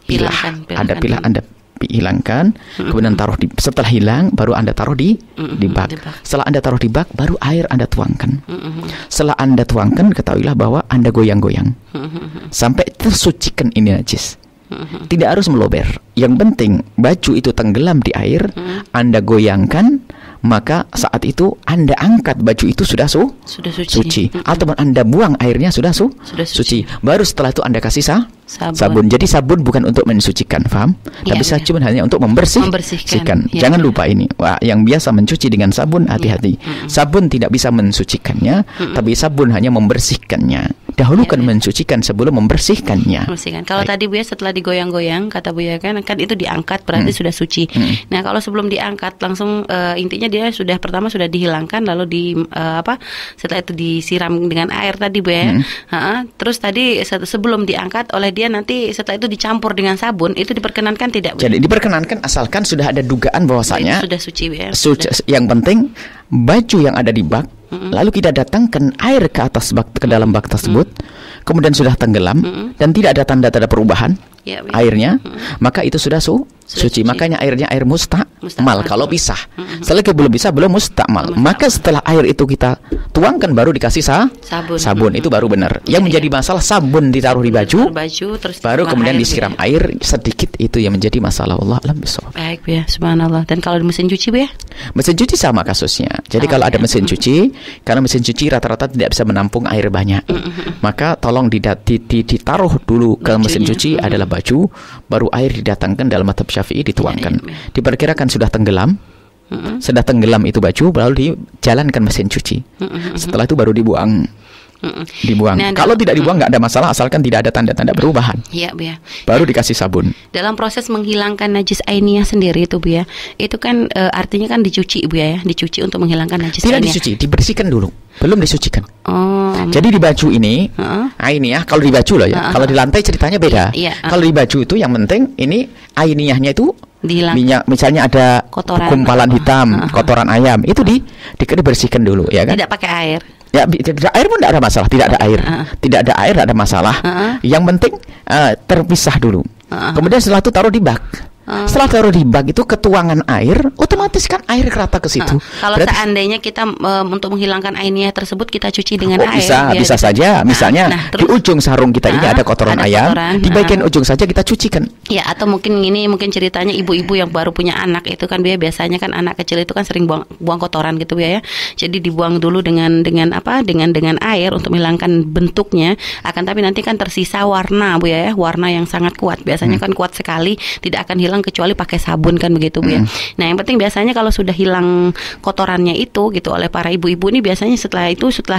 Anda hilangkan, kemudian taruh setelah hilang baru Anda taruh di bak. Setelah Anda taruh di bak, baru air Anda tuangkan. Setelah Anda tuangkan, ketahuilah bahwa Anda goyang-goyang sampai tersucikan ini najis. Tidak harus melober. Yang penting baju itu tenggelam di air, Anda goyangkan, maka saat itu Anda angkat baju itu sudah suci. Ataupun Anda buang airnya sudah suci. Baru setelah itu Anda kasih sabun. Jadi sabun bukan untuk mensucikan, paham? Tapi sabun hanya untuk membersihkan. Jangan lupa ini. Wah, yang biasa mencuci dengan sabun, hati-hati. Sabun tidak bisa mensucikannya, tapi sabun hanya membersihkannya. Dahulukan mensucikan sebelum membersihkannya. Kalau tadi Bu ya, setelah digoyang-goyang, kata Bu ya kan itu diangkat berarti sudah suci. Nah, kalau sebelum diangkat langsung intinya dia pertama sudah dihilangkan, lalu setelah itu disiram dengan air tadi Bu ya. Terus tadi sebelum diangkat oleh dia, nanti setelah itu dicampur dengan sabun, itu diperkenankan tidak Bu? Jadi diperkenankan asalkan sudah ada dugaan bahwasanya sudah suci Bu ya. Yang penting baju yang ada di bak, lalu kita datangkan air ke atas bak, ke dalam bak tersebut, kemudian sudah tenggelam dan tidak ada tanda-tanda perubahan airnya, maka itu sudah suci. Makanya airnya air mustakmal kalau pisah. Selagi belum bisa, belum mustakmal. Maka setelah air itu kita tuangkan baru dikasih sabun. Itu baru benar. Yang menjadi masalah sabun ditaruh di baju terus baru kemudian disiram air sedikit, itu yang menjadi masalah. Allah alam bisawab. Baik Bu ya, subhanallah. Dan kalau di mesin cuci Bu ya? Mesin cuci sama kasusnya. Jadi kalau ada mesin cuci, karena mesin cuci rata-rata tidak bisa menampung air banyak, maka tolong ditaruh dulu ke mesin cuci adalah baju, baru air didatangkan dalam mazhab Syafi'i dituangkan. Diperkirakan sudah tenggelam. Sudah tenggelam itu baju, lalu dijalankan mesin cuci. Setelah itu baru dibuang. Nah, kalau tidak dibuang nggak ada masalah, asalkan tidak ada tanda-tanda perubahan. Iya Bu ya. Baru dikasih sabun. Dalam proses menghilangkan najis ainiyah sendiri itu Bu ya, itu kan artinya kan dicuci Bu ya, dicuci untuk menghilangkan najis ainiyah. Tidak dicuci, dibersihkan dulu, belum disucikan. Jadi di baju ini ainiyah, kalau di baju loh ya, kalau di lantai ceritanya beda. Kalau di baju itu yang penting ini ainiyahnya itu minyak, misalnya ada gumpalan hitam, kotoran ayam, itu dibersihkan dulu ya kan. Tidak pakai air. Ya, air pun tidak ada masalah, tidak ada air. Tidak ada air, tidak ada masalah. Yang penting terpisah dulu. Kemudian setelah itu taruh di bak. Setelah taruh di bak itu ketuangan air, otomatis kan air kerata ke situ. Kalau seandainya kita untuk menghilangkan ainiyah tersebut kita cuci dengan air, bisa saja. Misalnya di ujung sarung kita ini ada kotoran ayam, di bagian ujung saja kita cucikan. Ya, atau mungkin ceritanya ibu-ibu yang baru punya anak itu kan biasanya kan anak kecil itu kan sering buang kotoran gitu ya. Jadi dibuang dulu dengan air untuk menghilangkan bentuknya. Akan tapi nanti kan tersisa warna Bu ya, warna yang sangat kuat. Biasanya kan kuat sekali, tidak akan hilang kecuali pakai sabun kan begitu Bu ya. Nah, yang penting biasanya kalau sudah hilang kotorannya itu gitu oleh para ibu-ibu ini, biasanya setelah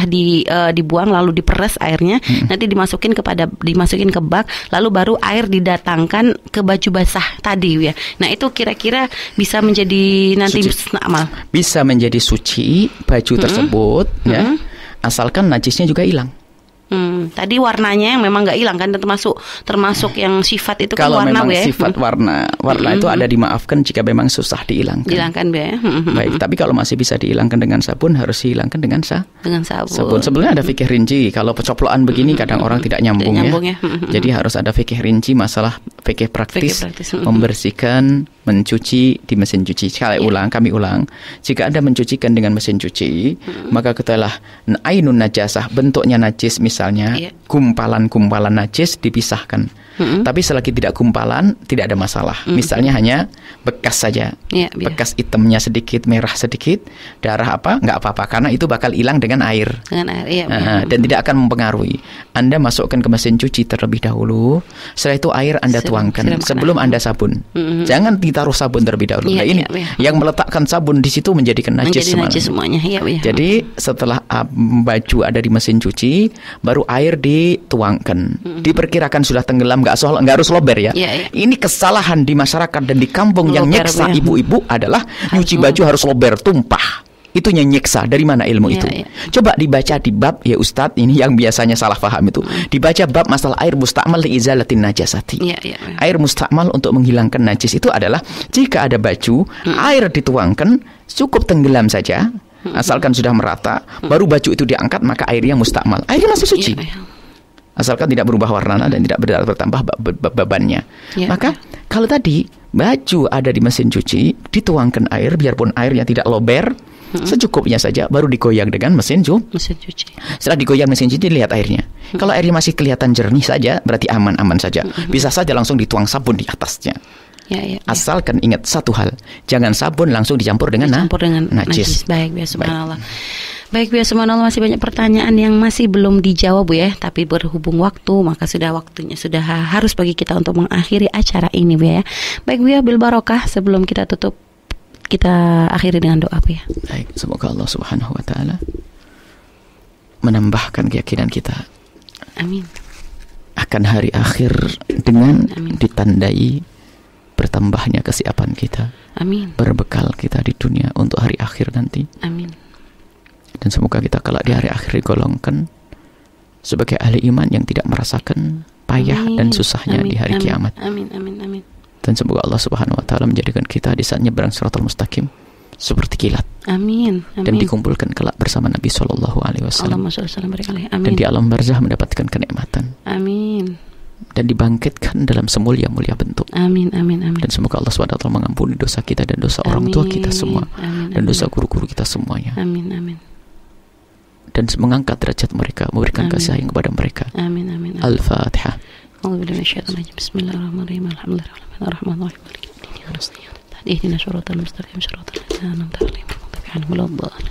dibuang lalu diperes airnya, nanti dimasukin ke bak, lalu baru air didatangkan ke baju basah tadi ya. Nah, itu kira-kira bisa menjadi nanti amal. Bisa menjadi suci baju tersebut ya. Asalkan najisnya juga hilang. Tadi warnanya yang memang nggak hilang kan, termasuk yang sifat itu kalau kan warna. Kalau memang sifat warna itu ada dimaafkan jika memang susah dihilangkan. Baik, tapi kalau masih bisa dihilangkan dengan sabun, harus dihilangkan dengan sabun. Sebenarnya ada fikih rinci. Kalau pecoplokan begini kadang orang tidak nyambung ya. Jadi harus ada fikih rinci, masalah fikih praktis. Membersihkan, mencuci di mesin cuci. Kami ulang. Jika Anda mencucikan dengan mesin cuci, maka ketahuilah ainun najasah, bentuknya najis, misalnya gumpalan-gumpalan najis dipisahkan. Tapi selagi tidak gumpalan tidak ada masalah. Misalnya hanya bekas saja, bekas hitamnya sedikit, merah sedikit, darah nggak apa-apa, karena itu bakal hilang dengan air. Dan tidak akan mempengaruhi. Anda masukkan ke mesin cuci terlebih dahulu. Setelah itu air Anda tuangkan sebelum Anda sabun. Jangan ditaruh sabun terlebih dahulu. Ini yang meletakkan sabun di situ menjadikan najis semuanya. Jadi setelah baju ada di mesin cuci, baru air dituangkan. Diperkirakan sudah tenggelam, nggak harus lober ya. Ini kesalahan di masyarakat dan di kampung yang nyeksa ibu-ibu adalah nyuci baju harus lober tumpah. Itu nyeksa. Dari mana ilmu itu? Coba dibaca di bab ya Ustadz, ini yang biasanya salah paham itu. Dibaca bab masalah air musta'mal li izalatin najasati. Air musta'mal untuk menghilangkan najis itu adalah jika ada baju, air dituangkan, cukup tenggelam saja, asalkan sudah merata, baru baju itu diangkat, maka airnya musta'mal. Airnya masih suci. Asalkan tidak berubah warna dan tidak bertambah bebannya. Maka kalau tadi baju ada di mesin cuci, dituangkan air, biarpun airnya tidak lober, secukupnya saja, baru digoyang dengan mesin cuci. Setelah digoyang mesin cuci, lihat airnya. Kalau airnya masih kelihatan jernih saja, berarti aman-aman saja. Bisa saja langsung dituang sabun di atasnya. Asalkan ingat satu hal, jangan sabun langsung dicampur dengan najis. Baik, subhanallah. Baik, biasa subhanallah, masih banyak pertanyaan yang masih belum dijawab Bu ya, tapi berhubung waktu maka sudah waktunya, sudah harus bagi kita untuk mengakhiri acara ini Bu ya. Baik Bu ya, bil barokah, sebelum kita tutup, kita akhiri dengan doa Bu ya. Baik, semoga Allah Subhanahu wa taala menambahkan keyakinan kita. Amin. Akan hari akhir dengan ditandai bertambahnya kesiapan kita. Amin. Berbekal kita di dunia untuk hari akhir nanti. Amin. Dan semoga kita kelak di hari akhir digolongkan sebagai ahli iman yang tidak merasakan payah dan susahnya di hari kiamat. Amin. Dan semoga Allah Subhanahu wa taala menjadikan kita di saat nyebrang Shiratal Mustaqim seperti kilat. Amin. Dan dikumpulkan kelak bersama Nabi sallallahu alaihi wasallam. Dan di alam barzah mendapatkan kenikmatan. Amin. Dan dibangkitkan dalam semulia-mulia bentuk. Amin. Dan semoga Allah SWT mengampuni dosa kita dan dosa orang tua kita semua. Dan dosa guru-guru kita semuanya. Amin. Dan mengangkat derajat mereka, memberikan kasih sayang kepada mereka. Amin. Al-Fatihah. Bismillahirrahmanirrahim. Alhamdulillahirrahmanirrahim. Ihdinas siratal mustaqim, siratal ladzina an'amta 'alaihim.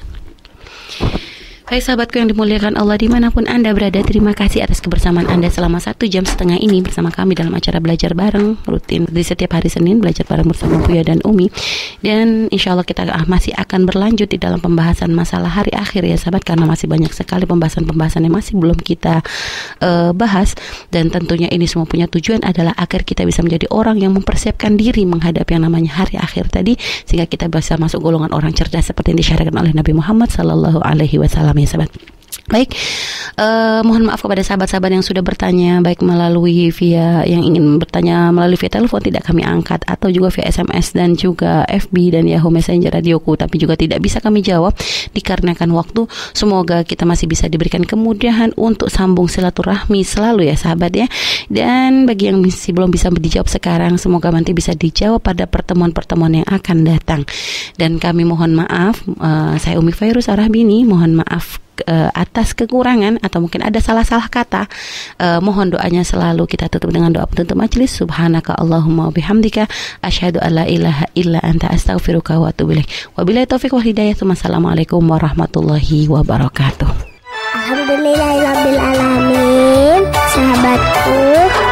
Hai sahabatku yang dimuliakan Allah dimanapun Anda berada, terima kasih atas kebersamaan Anda selama 1,5 jam ini bersama kami dalam acara Belajar Bareng rutin di setiap hari Senin, belajar bareng bersama Buya dan Umi. Dan insya Allah kita masih akan berlanjut di dalam pembahasan masalah hari akhir ya sahabat, karena masih banyak sekali pembahasan-pembahasan yang masih belum kita bahas. Dan tentunya ini semua punya tujuan adalah agar kita bisa menjadi orang yang mempersiapkan diri menghadapi yang namanya hari akhir tadi, sehingga kita bisa masuk golongan orang cerdas seperti yang disyaratkan oleh Nabi Muhammad sallallahu alaihi wasallam ya sahabat. Baik, mohon maaf kepada sahabat-sahabat yang sudah bertanya baik melalui via yang ingin bertanya melalui via telepon tidak kami angkat, atau juga via SMS dan juga FB dan Yahoo Messenger radioku, tapi juga tidak bisa kami jawab dikarenakan waktu. Semoga kita masih bisa diberikan kemudahan untuk sambung silaturahmi selalu ya sahabat ya. Dan bagi yang masih belum bisa dijawab sekarang, semoga nanti bisa dijawab pada pertemuan-pertemuan yang akan datang. Dan kami mohon maaf, saya Umi Fairuz Arahbini, mohon maaf atas kekurangan atau mungkin ada salah-salah kata. Mohon doanya selalu kita tutup dengan doa penutup majelis. Subhanaka Allahumma wa bihamdika asyhadu an la ilaha illa anta astaghfiruka wa atubu ilaik. Wabillahi taufiq wal hidayah. Wassalamualaikum warahmatullahi wabarakatuh. Alhamdulillahirabbil alamin. Sahabatku,